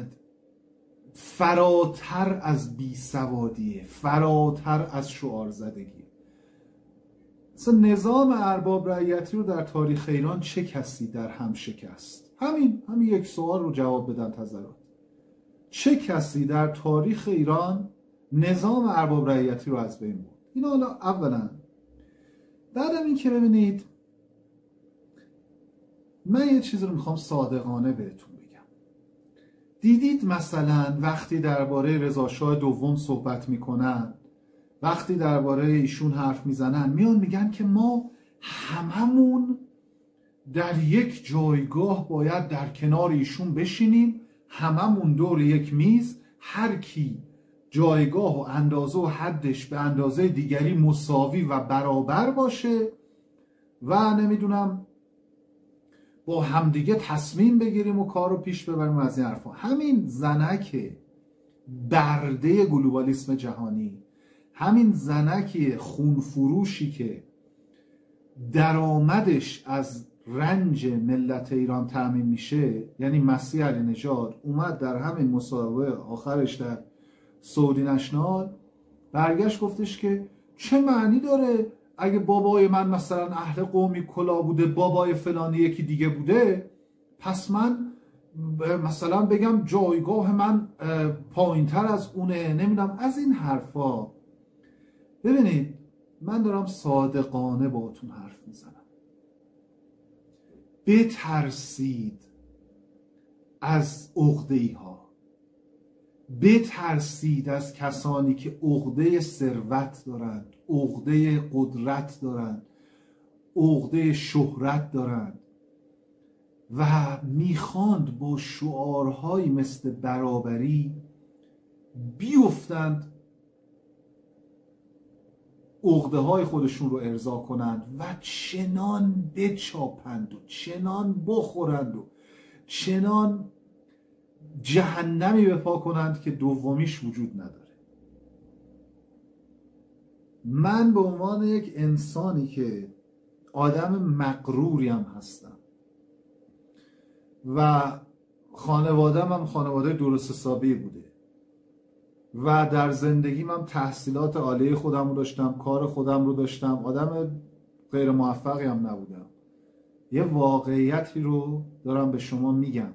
فراتر از بیسوادیه، فراتر از شعار زدگی. مثلا نظام ارباب رعیتی رو در تاریخ ایران چه کسی در هم شکست؟ همین یک سوال رو جواب بدن تظاهرات. چه کسی در تاریخ ایران نظام ارباب رعیتی رو از بین برد؟ اینا حالا اولا. بعدم این که ببینید، من یه چیز رو میخوام صادقانه بهتون بگم. دیدید مثلا وقتی درباره رضا شاه دوم صحبت میکنن، وقتی درباره ایشون حرف میزنن، میان میگن که ما هممون در یک جایگاه باید در کنار ایشون بشینیم، هممون دور یک میز، هر کی جایگاه و اندازه و حدش به اندازه دیگری مساوی و برابر باشه و نمیدونم با همدیگه تصمیم بگیریم و کار رو پیش ببریم. از این حرفا. همین زنک برده گلوبالیسم جهانی، همین زنک خونفروشی که درآمدش از رنج ملت ایران تامین میشه، یعنی مسیح علی نژاد اومد در همین مصاحبه آخرش در سعودی نشنال برگشت گفتش که چه معنی داره اگه بابای من مثلا اهل قومی کلا بوده، بابای فلانی یکی دیگه بوده، پس من مثلا بگم جایگاه من پایینتر از اونه، نمیدونم از این حرفا. ببینید من دارم صادقانه باهاتون حرف میزنم. بترسید از عقده‌ای ها، بترسید از کسانی که عقده ثروت دارند، عقده قدرت دارند، عقده شهرت دارند و میخواند با شعارهایی مثل برابری بیفتند عقده های خودشون رو ارضا کنند و چنان بچاپند و چنان بخورند و چنان جهنمی بپا کنند که دومیش وجود نداره. من به عنوان یک انسانی که آدم مغروری هم هستم و خانواده‌م هم خانواده درست حسابی بوده و در زندگیم هم تحصیلات عالی خودم رو داشتم، کار خودم رو داشتم، آدم غیر موفقی هم نبودم. یه واقعیتی رو دارم به شما میگم،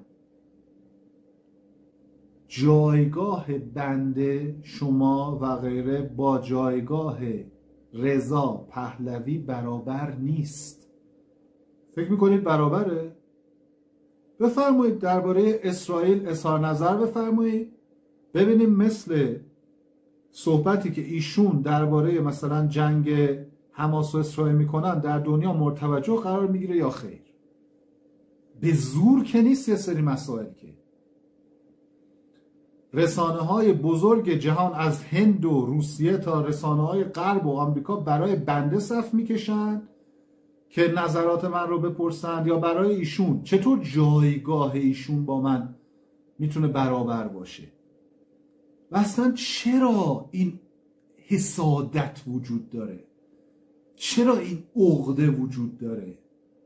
جایگاه بنده، شما و غیره با جایگاه رضا پهلوی برابر نیست. فکر میکنید برابره؟ بفرمایید درباره اسرائیل اظهار نظر بفرمایید، ببینیم مثل صحبتی که ایشون درباره مثلا جنگ حماس و اسرائیل میکنن در دنیا مورد توجه قرار میگیره یا خیر. به زور که نیست یه سری مسائل که رسانه های بزرگ جهان از هند و روسیه تا رسانه های غرب و آمریکا برای بنده صف میکشن که نظرات من رو بپرسند یا برای ایشون. چطور جایگاه ایشون با من میتونه برابر باشه؟ و اصلا چرا این حسادت وجود داره؟ چرا این عقده وجود داره؟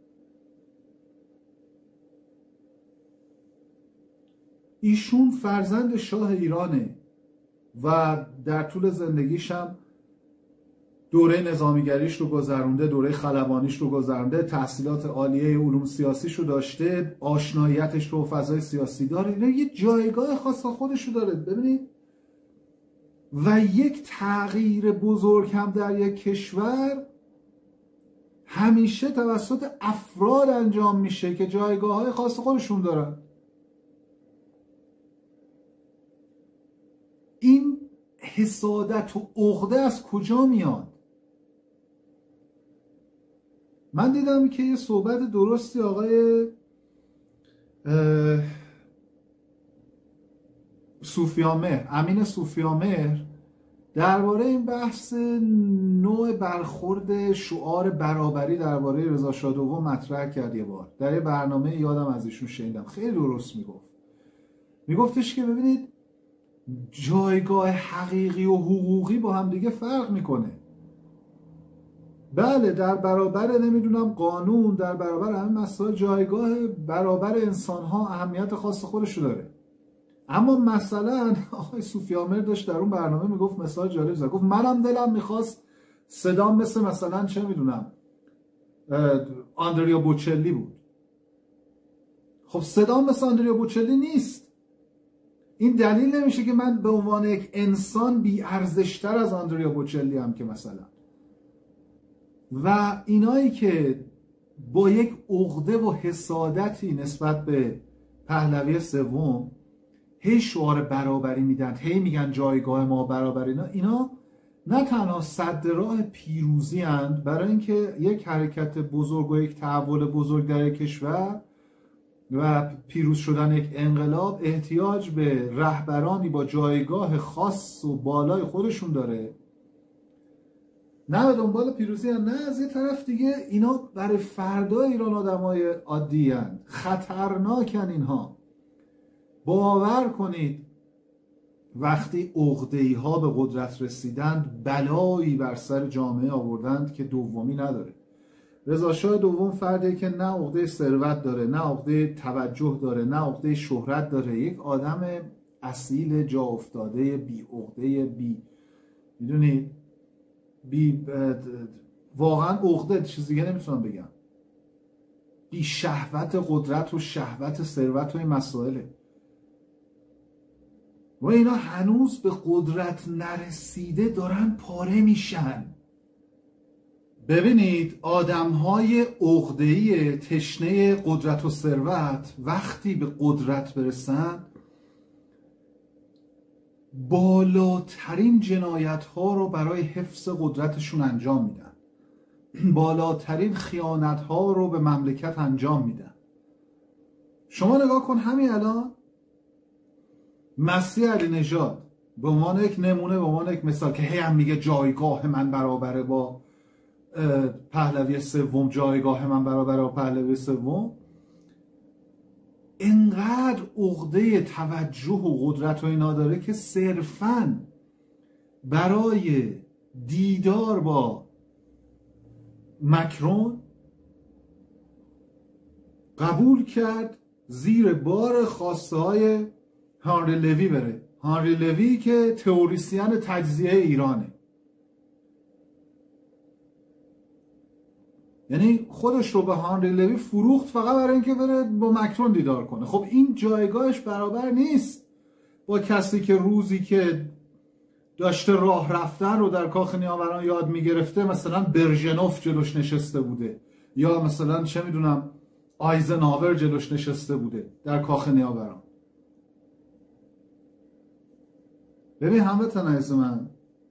ایشون فرزند شاه ایرانه و در طول زندگیش هم دوره نظامیگریش رو گذرونده، دوره خلبانیش رو گذرونده، تحصیلات عالیه علوم سیاسیش رو داشته، آشناییتش رو فضای سیاسی داره، یه جایگاه خاص خودش رو داره. ببینید و یک تغییر بزرگ هم در یک کشور همیشه توسط افراد انجام میشه که جایگاه های خاص خودشون دارن. این حسادت و عقده از کجا میاد؟ من دیدم که یه صحبت درستی آقای صوفیامهر، امین صوفیامهر درباره این بحث نوع برخورد شعار برابری درباره رضا شاه دوم مطرح کرد یه بار در یه برنامه، یادم از ایشون شنیدم، خیلی درست میگفتش که ببینید جایگاه حقیقی و حقوقی با هم دیگه فرق میکنه. بله در برابر نمیدونم قانون، در برابر همین مسائل جایگاه برابر انسان ها اهمیت خاص خودشو داره. اما مثلا آقای سوفیامر داشت در اون برنامه میگفت مثال جالب زد، گفت منم دلم میخواست صدام مثلا چه میدونم آندریا بوچلی بود. خب صدام مثل آندریا بوچلی نیست. این دلیل نمیشه که من به عنوان یک انسان بی ارزشتر از آندریا بوچلی هم که مثلا. و اینایی که با یک عقده و حسادتی نسبت به پهلوی سوم هی شعار برابری میدن، هی میگن جایگاه ما برابری، اینا نه تنها سد راه پیروزی اند برای اینکه یک حرکت بزرگ و یک تحول بزرگ در کشور و پیروز شدن یک انقلاب احتیاج به رهبرانی با جایگاه خاص و بالای خودشون داره، نه به دنبال پیروزی هم، نه از یه طرف دیگه اینا برای فردا ایران آدمای عادی هستند، خطرناکن اینها. باور کنید وقتی عقده‌ای ها به قدرت رسیدند بلایی بر سر جامعه آوردند که دومی نداره. رضا شاه دوم فردی که نه عقده ثروت داره، نه عقده توجه داره، نه عقده شهرت داره، یک آدم اصیل جا افتاده، بی عقده، بی میدونید واقعا عقده، چیز دیگه نمیتونم بگم، بی شهوت قدرت و شهوت ثروت و این مسائله. و اینا هنوز به قدرت نرسیده دارن پاره میشن. ببینید آدمهای عقده‌ای تشنه قدرت و ثروت وقتی به قدرت برسن بالاترین جنایت ها رو برای حفظ قدرتشون انجام میدن، بالاترین خیانت ها رو به مملکت انجام میدن. شما نگاه کن همین الان مسیح علی نژاد به عنوان یک نمونه، به عنوان یک مثال که هی هم میگه جایگاه من برابره با پهلوی سوم، جایگاه من برابره با پهلوی سوم، اینقدر عقده توجه و قدرت و اینا داره که صرفاً برای دیدار با مکرون قبول کرد زیر بار خواسته های هانری لوی بره. هانری لوی که تئوریسین تجزیه ایرانه، یعنی خودش رو به هانری لوی فروخت فقط برای اینکه بره با مکرون دیدار کنه. خب این جایگاهش برابر نیست با کسی که روزی که داشته راه رفتن رو در کاخ نیاوران یاد میگرفته مثلا برژنوف جلوش نشسته بوده، یا مثلا چه میدونم آیزنهاور جلوش نشسته بوده در کاخ نیاوران. ببین هموطن عزیز من،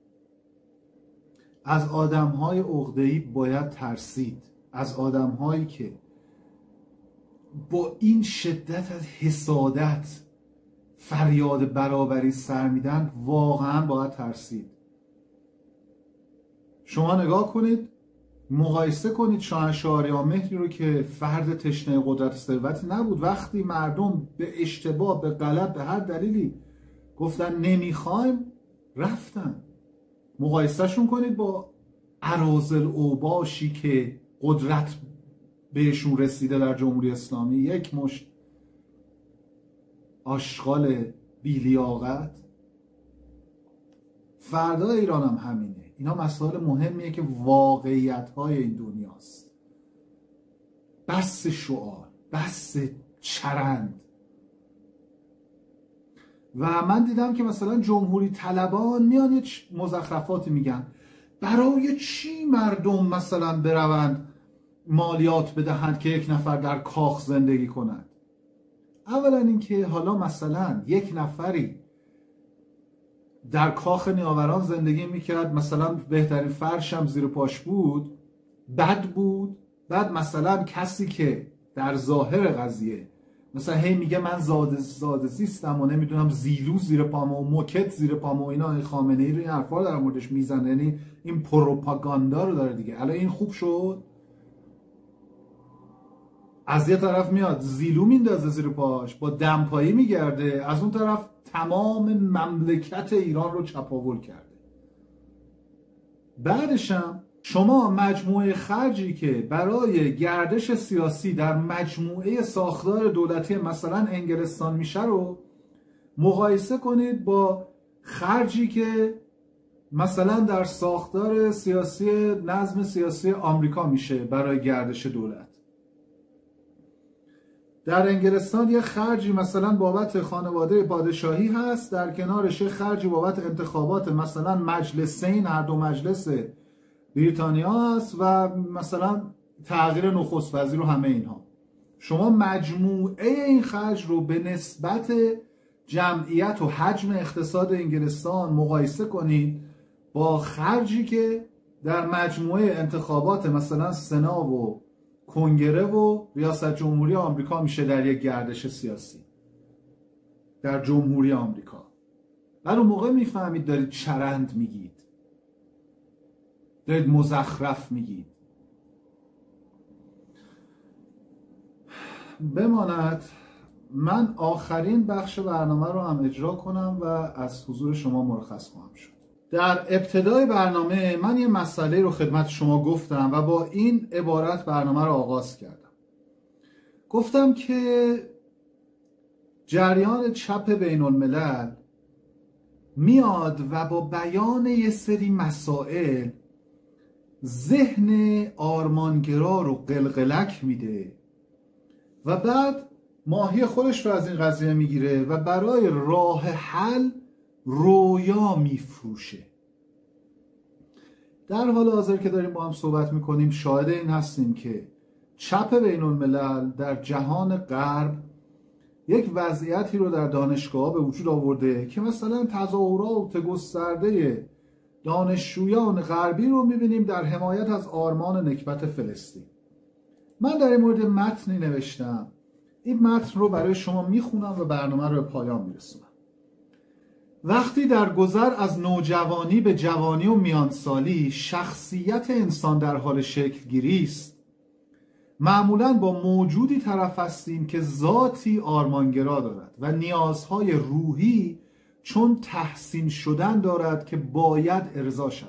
از آدم‌های عقده‌ای باید ترسید، از آدم‌هایی که با این شدت از حسادت فریاد برابری سر میدن واقعا باید ترسید. شما نگاه کنید، مقایسه کنید شاهنشاه آریامهری رو که فرد تشنه قدرت و ثروتی نبود، وقتی مردم به اشتباه، به غلط، به هر دلیلی گفتن نمیخوایم رفتن. مقایسهشون کنید با اراذل اوباشی که قدرت بهشون رسیده در جمهوری اسلامی، یک مشت آشغال بی‌لیاقت. فردا ایران هم همینه. اینا مسائل مهمیه که واقعیت‌های این دنیاست. بس شعار، بس چرند. و من دیدم که مثلا جمهوری طلبان میان یه مزخرفاتی میگن. برای چی مردم مثلا بروند مالیات بدهند که یک نفر در کاخ زندگی کند؟ اولا اینکه حالا مثلا یک نفری در کاخ نیاوران زندگی میکرد، مثلا بهترین فرش هم زیر پاش بود، بد بود، بعد مثلا کسی که در ظاهر قضیه مثلا هی میگه من زاده زیستم و نمیدونم زیلو زیر پامو و موکت زیر پامو و اینا. خامنه ای رو این حرفا رو در موردش میزنه، یعنی این پروپاگاندا رو داره دیگه. الان این خوب شد، از یه طرف میاد زیلو میندازه زیر پاش با دمپایی میگرده، از اون طرف تمام مملکت ایران رو چپاول کرده. بعدش هم شما مجموعه خرجی که برای گردش سیاسی در مجموعه ساختار دولتی مثلا انگلستان میشه رو مقایسه کنید با خرجی که مثلا در ساختار سیاسی نظم سیاسی آمریکا میشه برای گردش دولت. در انگلستان یه خرجی مثلا بابت خانواده پادشاهی هست، در کنارش یه خرجی بابت انتخابات مثلا مجلسین، هر دو مجلس بریتانیا هست، و مثلا تغییر نخست وزیر و همه اینها. شما مجموعه این خرج رو به نسبت جمعیت و حجم اقتصاد انگلستان مقایسه کنید با خرجی که در مجموعه انتخابات مثلا سنا و کنگره و ریاست جمهوری آمریکا میشه در یک گردش سیاسی در جمهوری آمریکا. بعد اون موقع میفهمید دارید چرند میگید، دارید مزخرف میگید. بماند من آخرین بخش برنامه رو هم اجرا کنم و از حضور شما مرخص خواهم شد. در ابتدای برنامه من یه مسئله رو خدمت شما گفتم و با این عبارت برنامه رو آغاز کردم. گفتم که جریان چپ بین الملل میاد و با بیان یه سری مسائل ذهن آرمانگرا رو قلقلک میده و بعد ماهی خودش رو از این قضیه میگیره و برای راه حل رویا میفروشه. در حال حاضر که داریم با هم صحبت میکنیم شاهد این هستیم که چپ بین الملل در جهان غرب یک وضعیتی رو در دانشگاه به وجود آورده که مثلا تظاهرات گسترده دانشجویان غربی رو میبینیم در حمایت از آرمان نکبت فلسطین. من در این مورد متنی نوشتم، این متن رو برای شما میخونم و برنامه رو به پایان میرسونم. وقتی در گذر از نوجوانی به جوانی و میانسالی شخصیت انسان در حال شکل گیری است، معمولاً با موجودی طرف هستیم که ذاتی آرمانگرا دارد و نیازهای روحی چون تحسین شدن دارد که باید ارضا شود.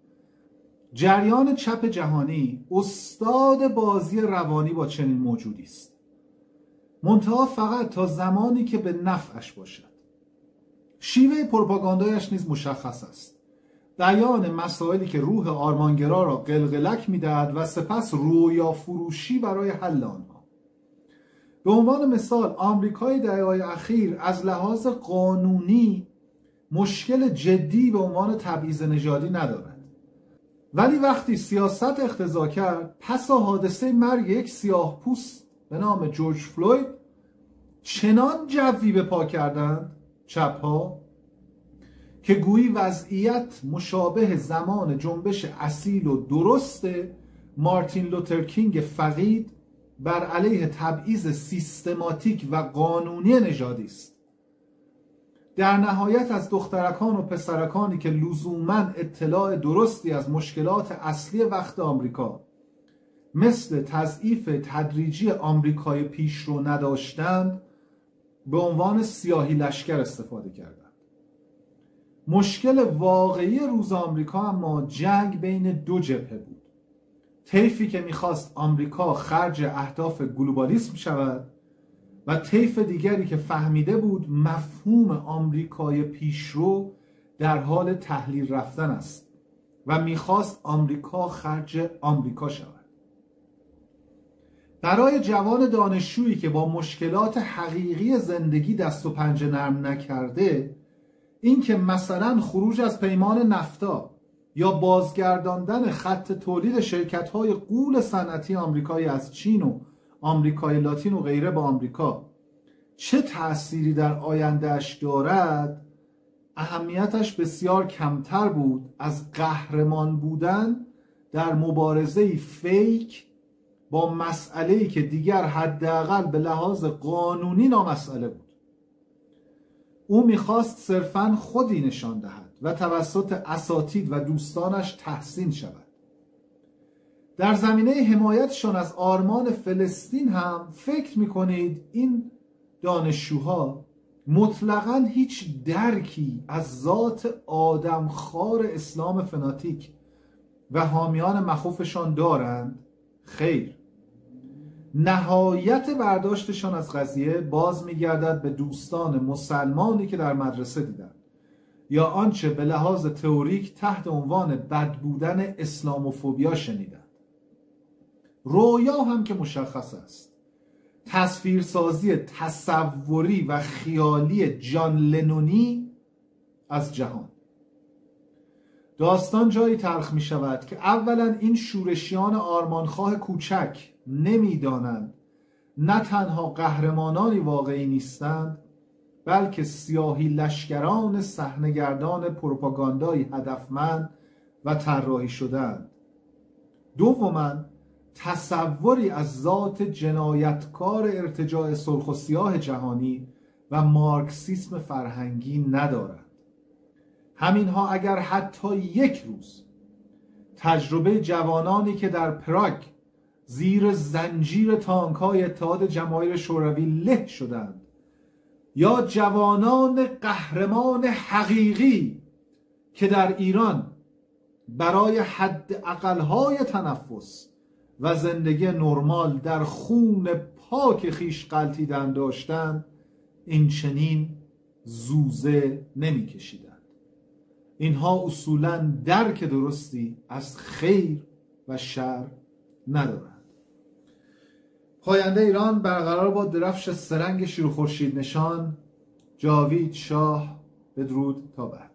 جریان چپ جهانی استاد بازی روانی با چنین موجودی است، منتها فقط تا زمانی که به نفعش باشد. شیوه پروپاگاندایش نیز مشخص است، بیان مسائلی که روح آرمانگرا را قلقلک می‌دهد و سپس رویا فروشی برای حل آنها. به عنوان مثال آمریکای دهه‌های اخیر از لحاظ قانونی مشکل جدی به عنوان تبعیض نژادی ندارد، ولی وقتی سیاست اقتضا کرد پس از حادثه مرگ یک سیاه‌پوست به نام جورج فلوید چنان جوی به پا کردند چپ‌ها که گویی وضعیت مشابه زمان جنبش اصیل و درست مارتین لوتر کینگ فقید بر علیه تبعیض سیستماتیک و قانونی نژادی است. در نهایت از دخترکان و پسرکانی که لزوماً اطلاع درستی از مشکلات اصلی وقت آمریکا مثل تضعیف تدریجی آمریکای پیشرو نداشتند به عنوان سیاهی لشکر استفاده کردند. مشکل واقعی روز آمریکا اما جنگ بین دو جبهه بود. طیفی که میخواست آمریکا خرج اهداف گلوبالیسم شود و طیف دیگری که فهمیده بود مفهوم آمریکای پیشرو در حال تحلیل رفتن است و میخواست آمریکا خرج آمریکا شود. برای جوان دانشجویی که با مشکلات حقیقی زندگی دست و پنجه نرم نکرده، این که مثلا خروج از پیمان نفتا یا بازگرداندن خط تولید شرکت‌های غول صنعتی آمریکایی از چین و آمریکای لاتین و غیره با آمریکا چه تأثیری در آیندهش دارد، اهمیتش بسیار کمتر بود از قهرمان بودن در مبارزه فیک با مسئله‌ای که دیگر حداقل به لحاظ قانونی نامسئله بود. او میخواست صرفاً خودی نشان دهد و توسط اساتید و دوستانش تحسین شود. در زمینه حمایتشان از آرمان فلسطین هم فکر میکنید این دانشجوها مطلقاً هیچ درکی از ذات آدمخوار اسلام فناتیک و حامیان مخوفشان دارند؟ خیر. نهایت برداشتشان از قضیه باز میگردد به دوستان مسلمانی که در مدرسه دیدند یا آنچه به لحاظ تئوریک تحت عنوان بد بودن اسلاموفوبیا شنیدند. رویا هم که مشخص است. تصویرسازی تصوری و خیالی جان لنونی از جهان. داستان جایی تلخ می شود که اولا این شورشیان آرمانخواه کوچک نمیدانند نه تنها قهرمانانی واقعی نیستند بلکه سیاهی لشکران صحنه‌گردان پروپاگاندایی هدفمند و طراحی شده‌اند. دوما تصوری از ذات جنایتکار ارتجاع سرخ و سیاه جهانی و مارکسیسم فرهنگی ندارند. همینها اگر حتی یک روز تجربه جوانانی که در پراگ زیر زنجیر تانک‌های اتحاد جماهیر شوروی له شدند یا جوانان قهرمان حقیقی که در ایران برای حد اقل‌های تنفس و زندگی نرمال در خون پاک خیش غلطیدن داشتند این چنین زوزه نمی کشیدند. اینها اصولاً درک درستی از خیر و شر ندارند. پاینده ایران برقرار با درفش سرنگ شیر و خورشید نشان. جاوید شاه. بدرود تا بعد.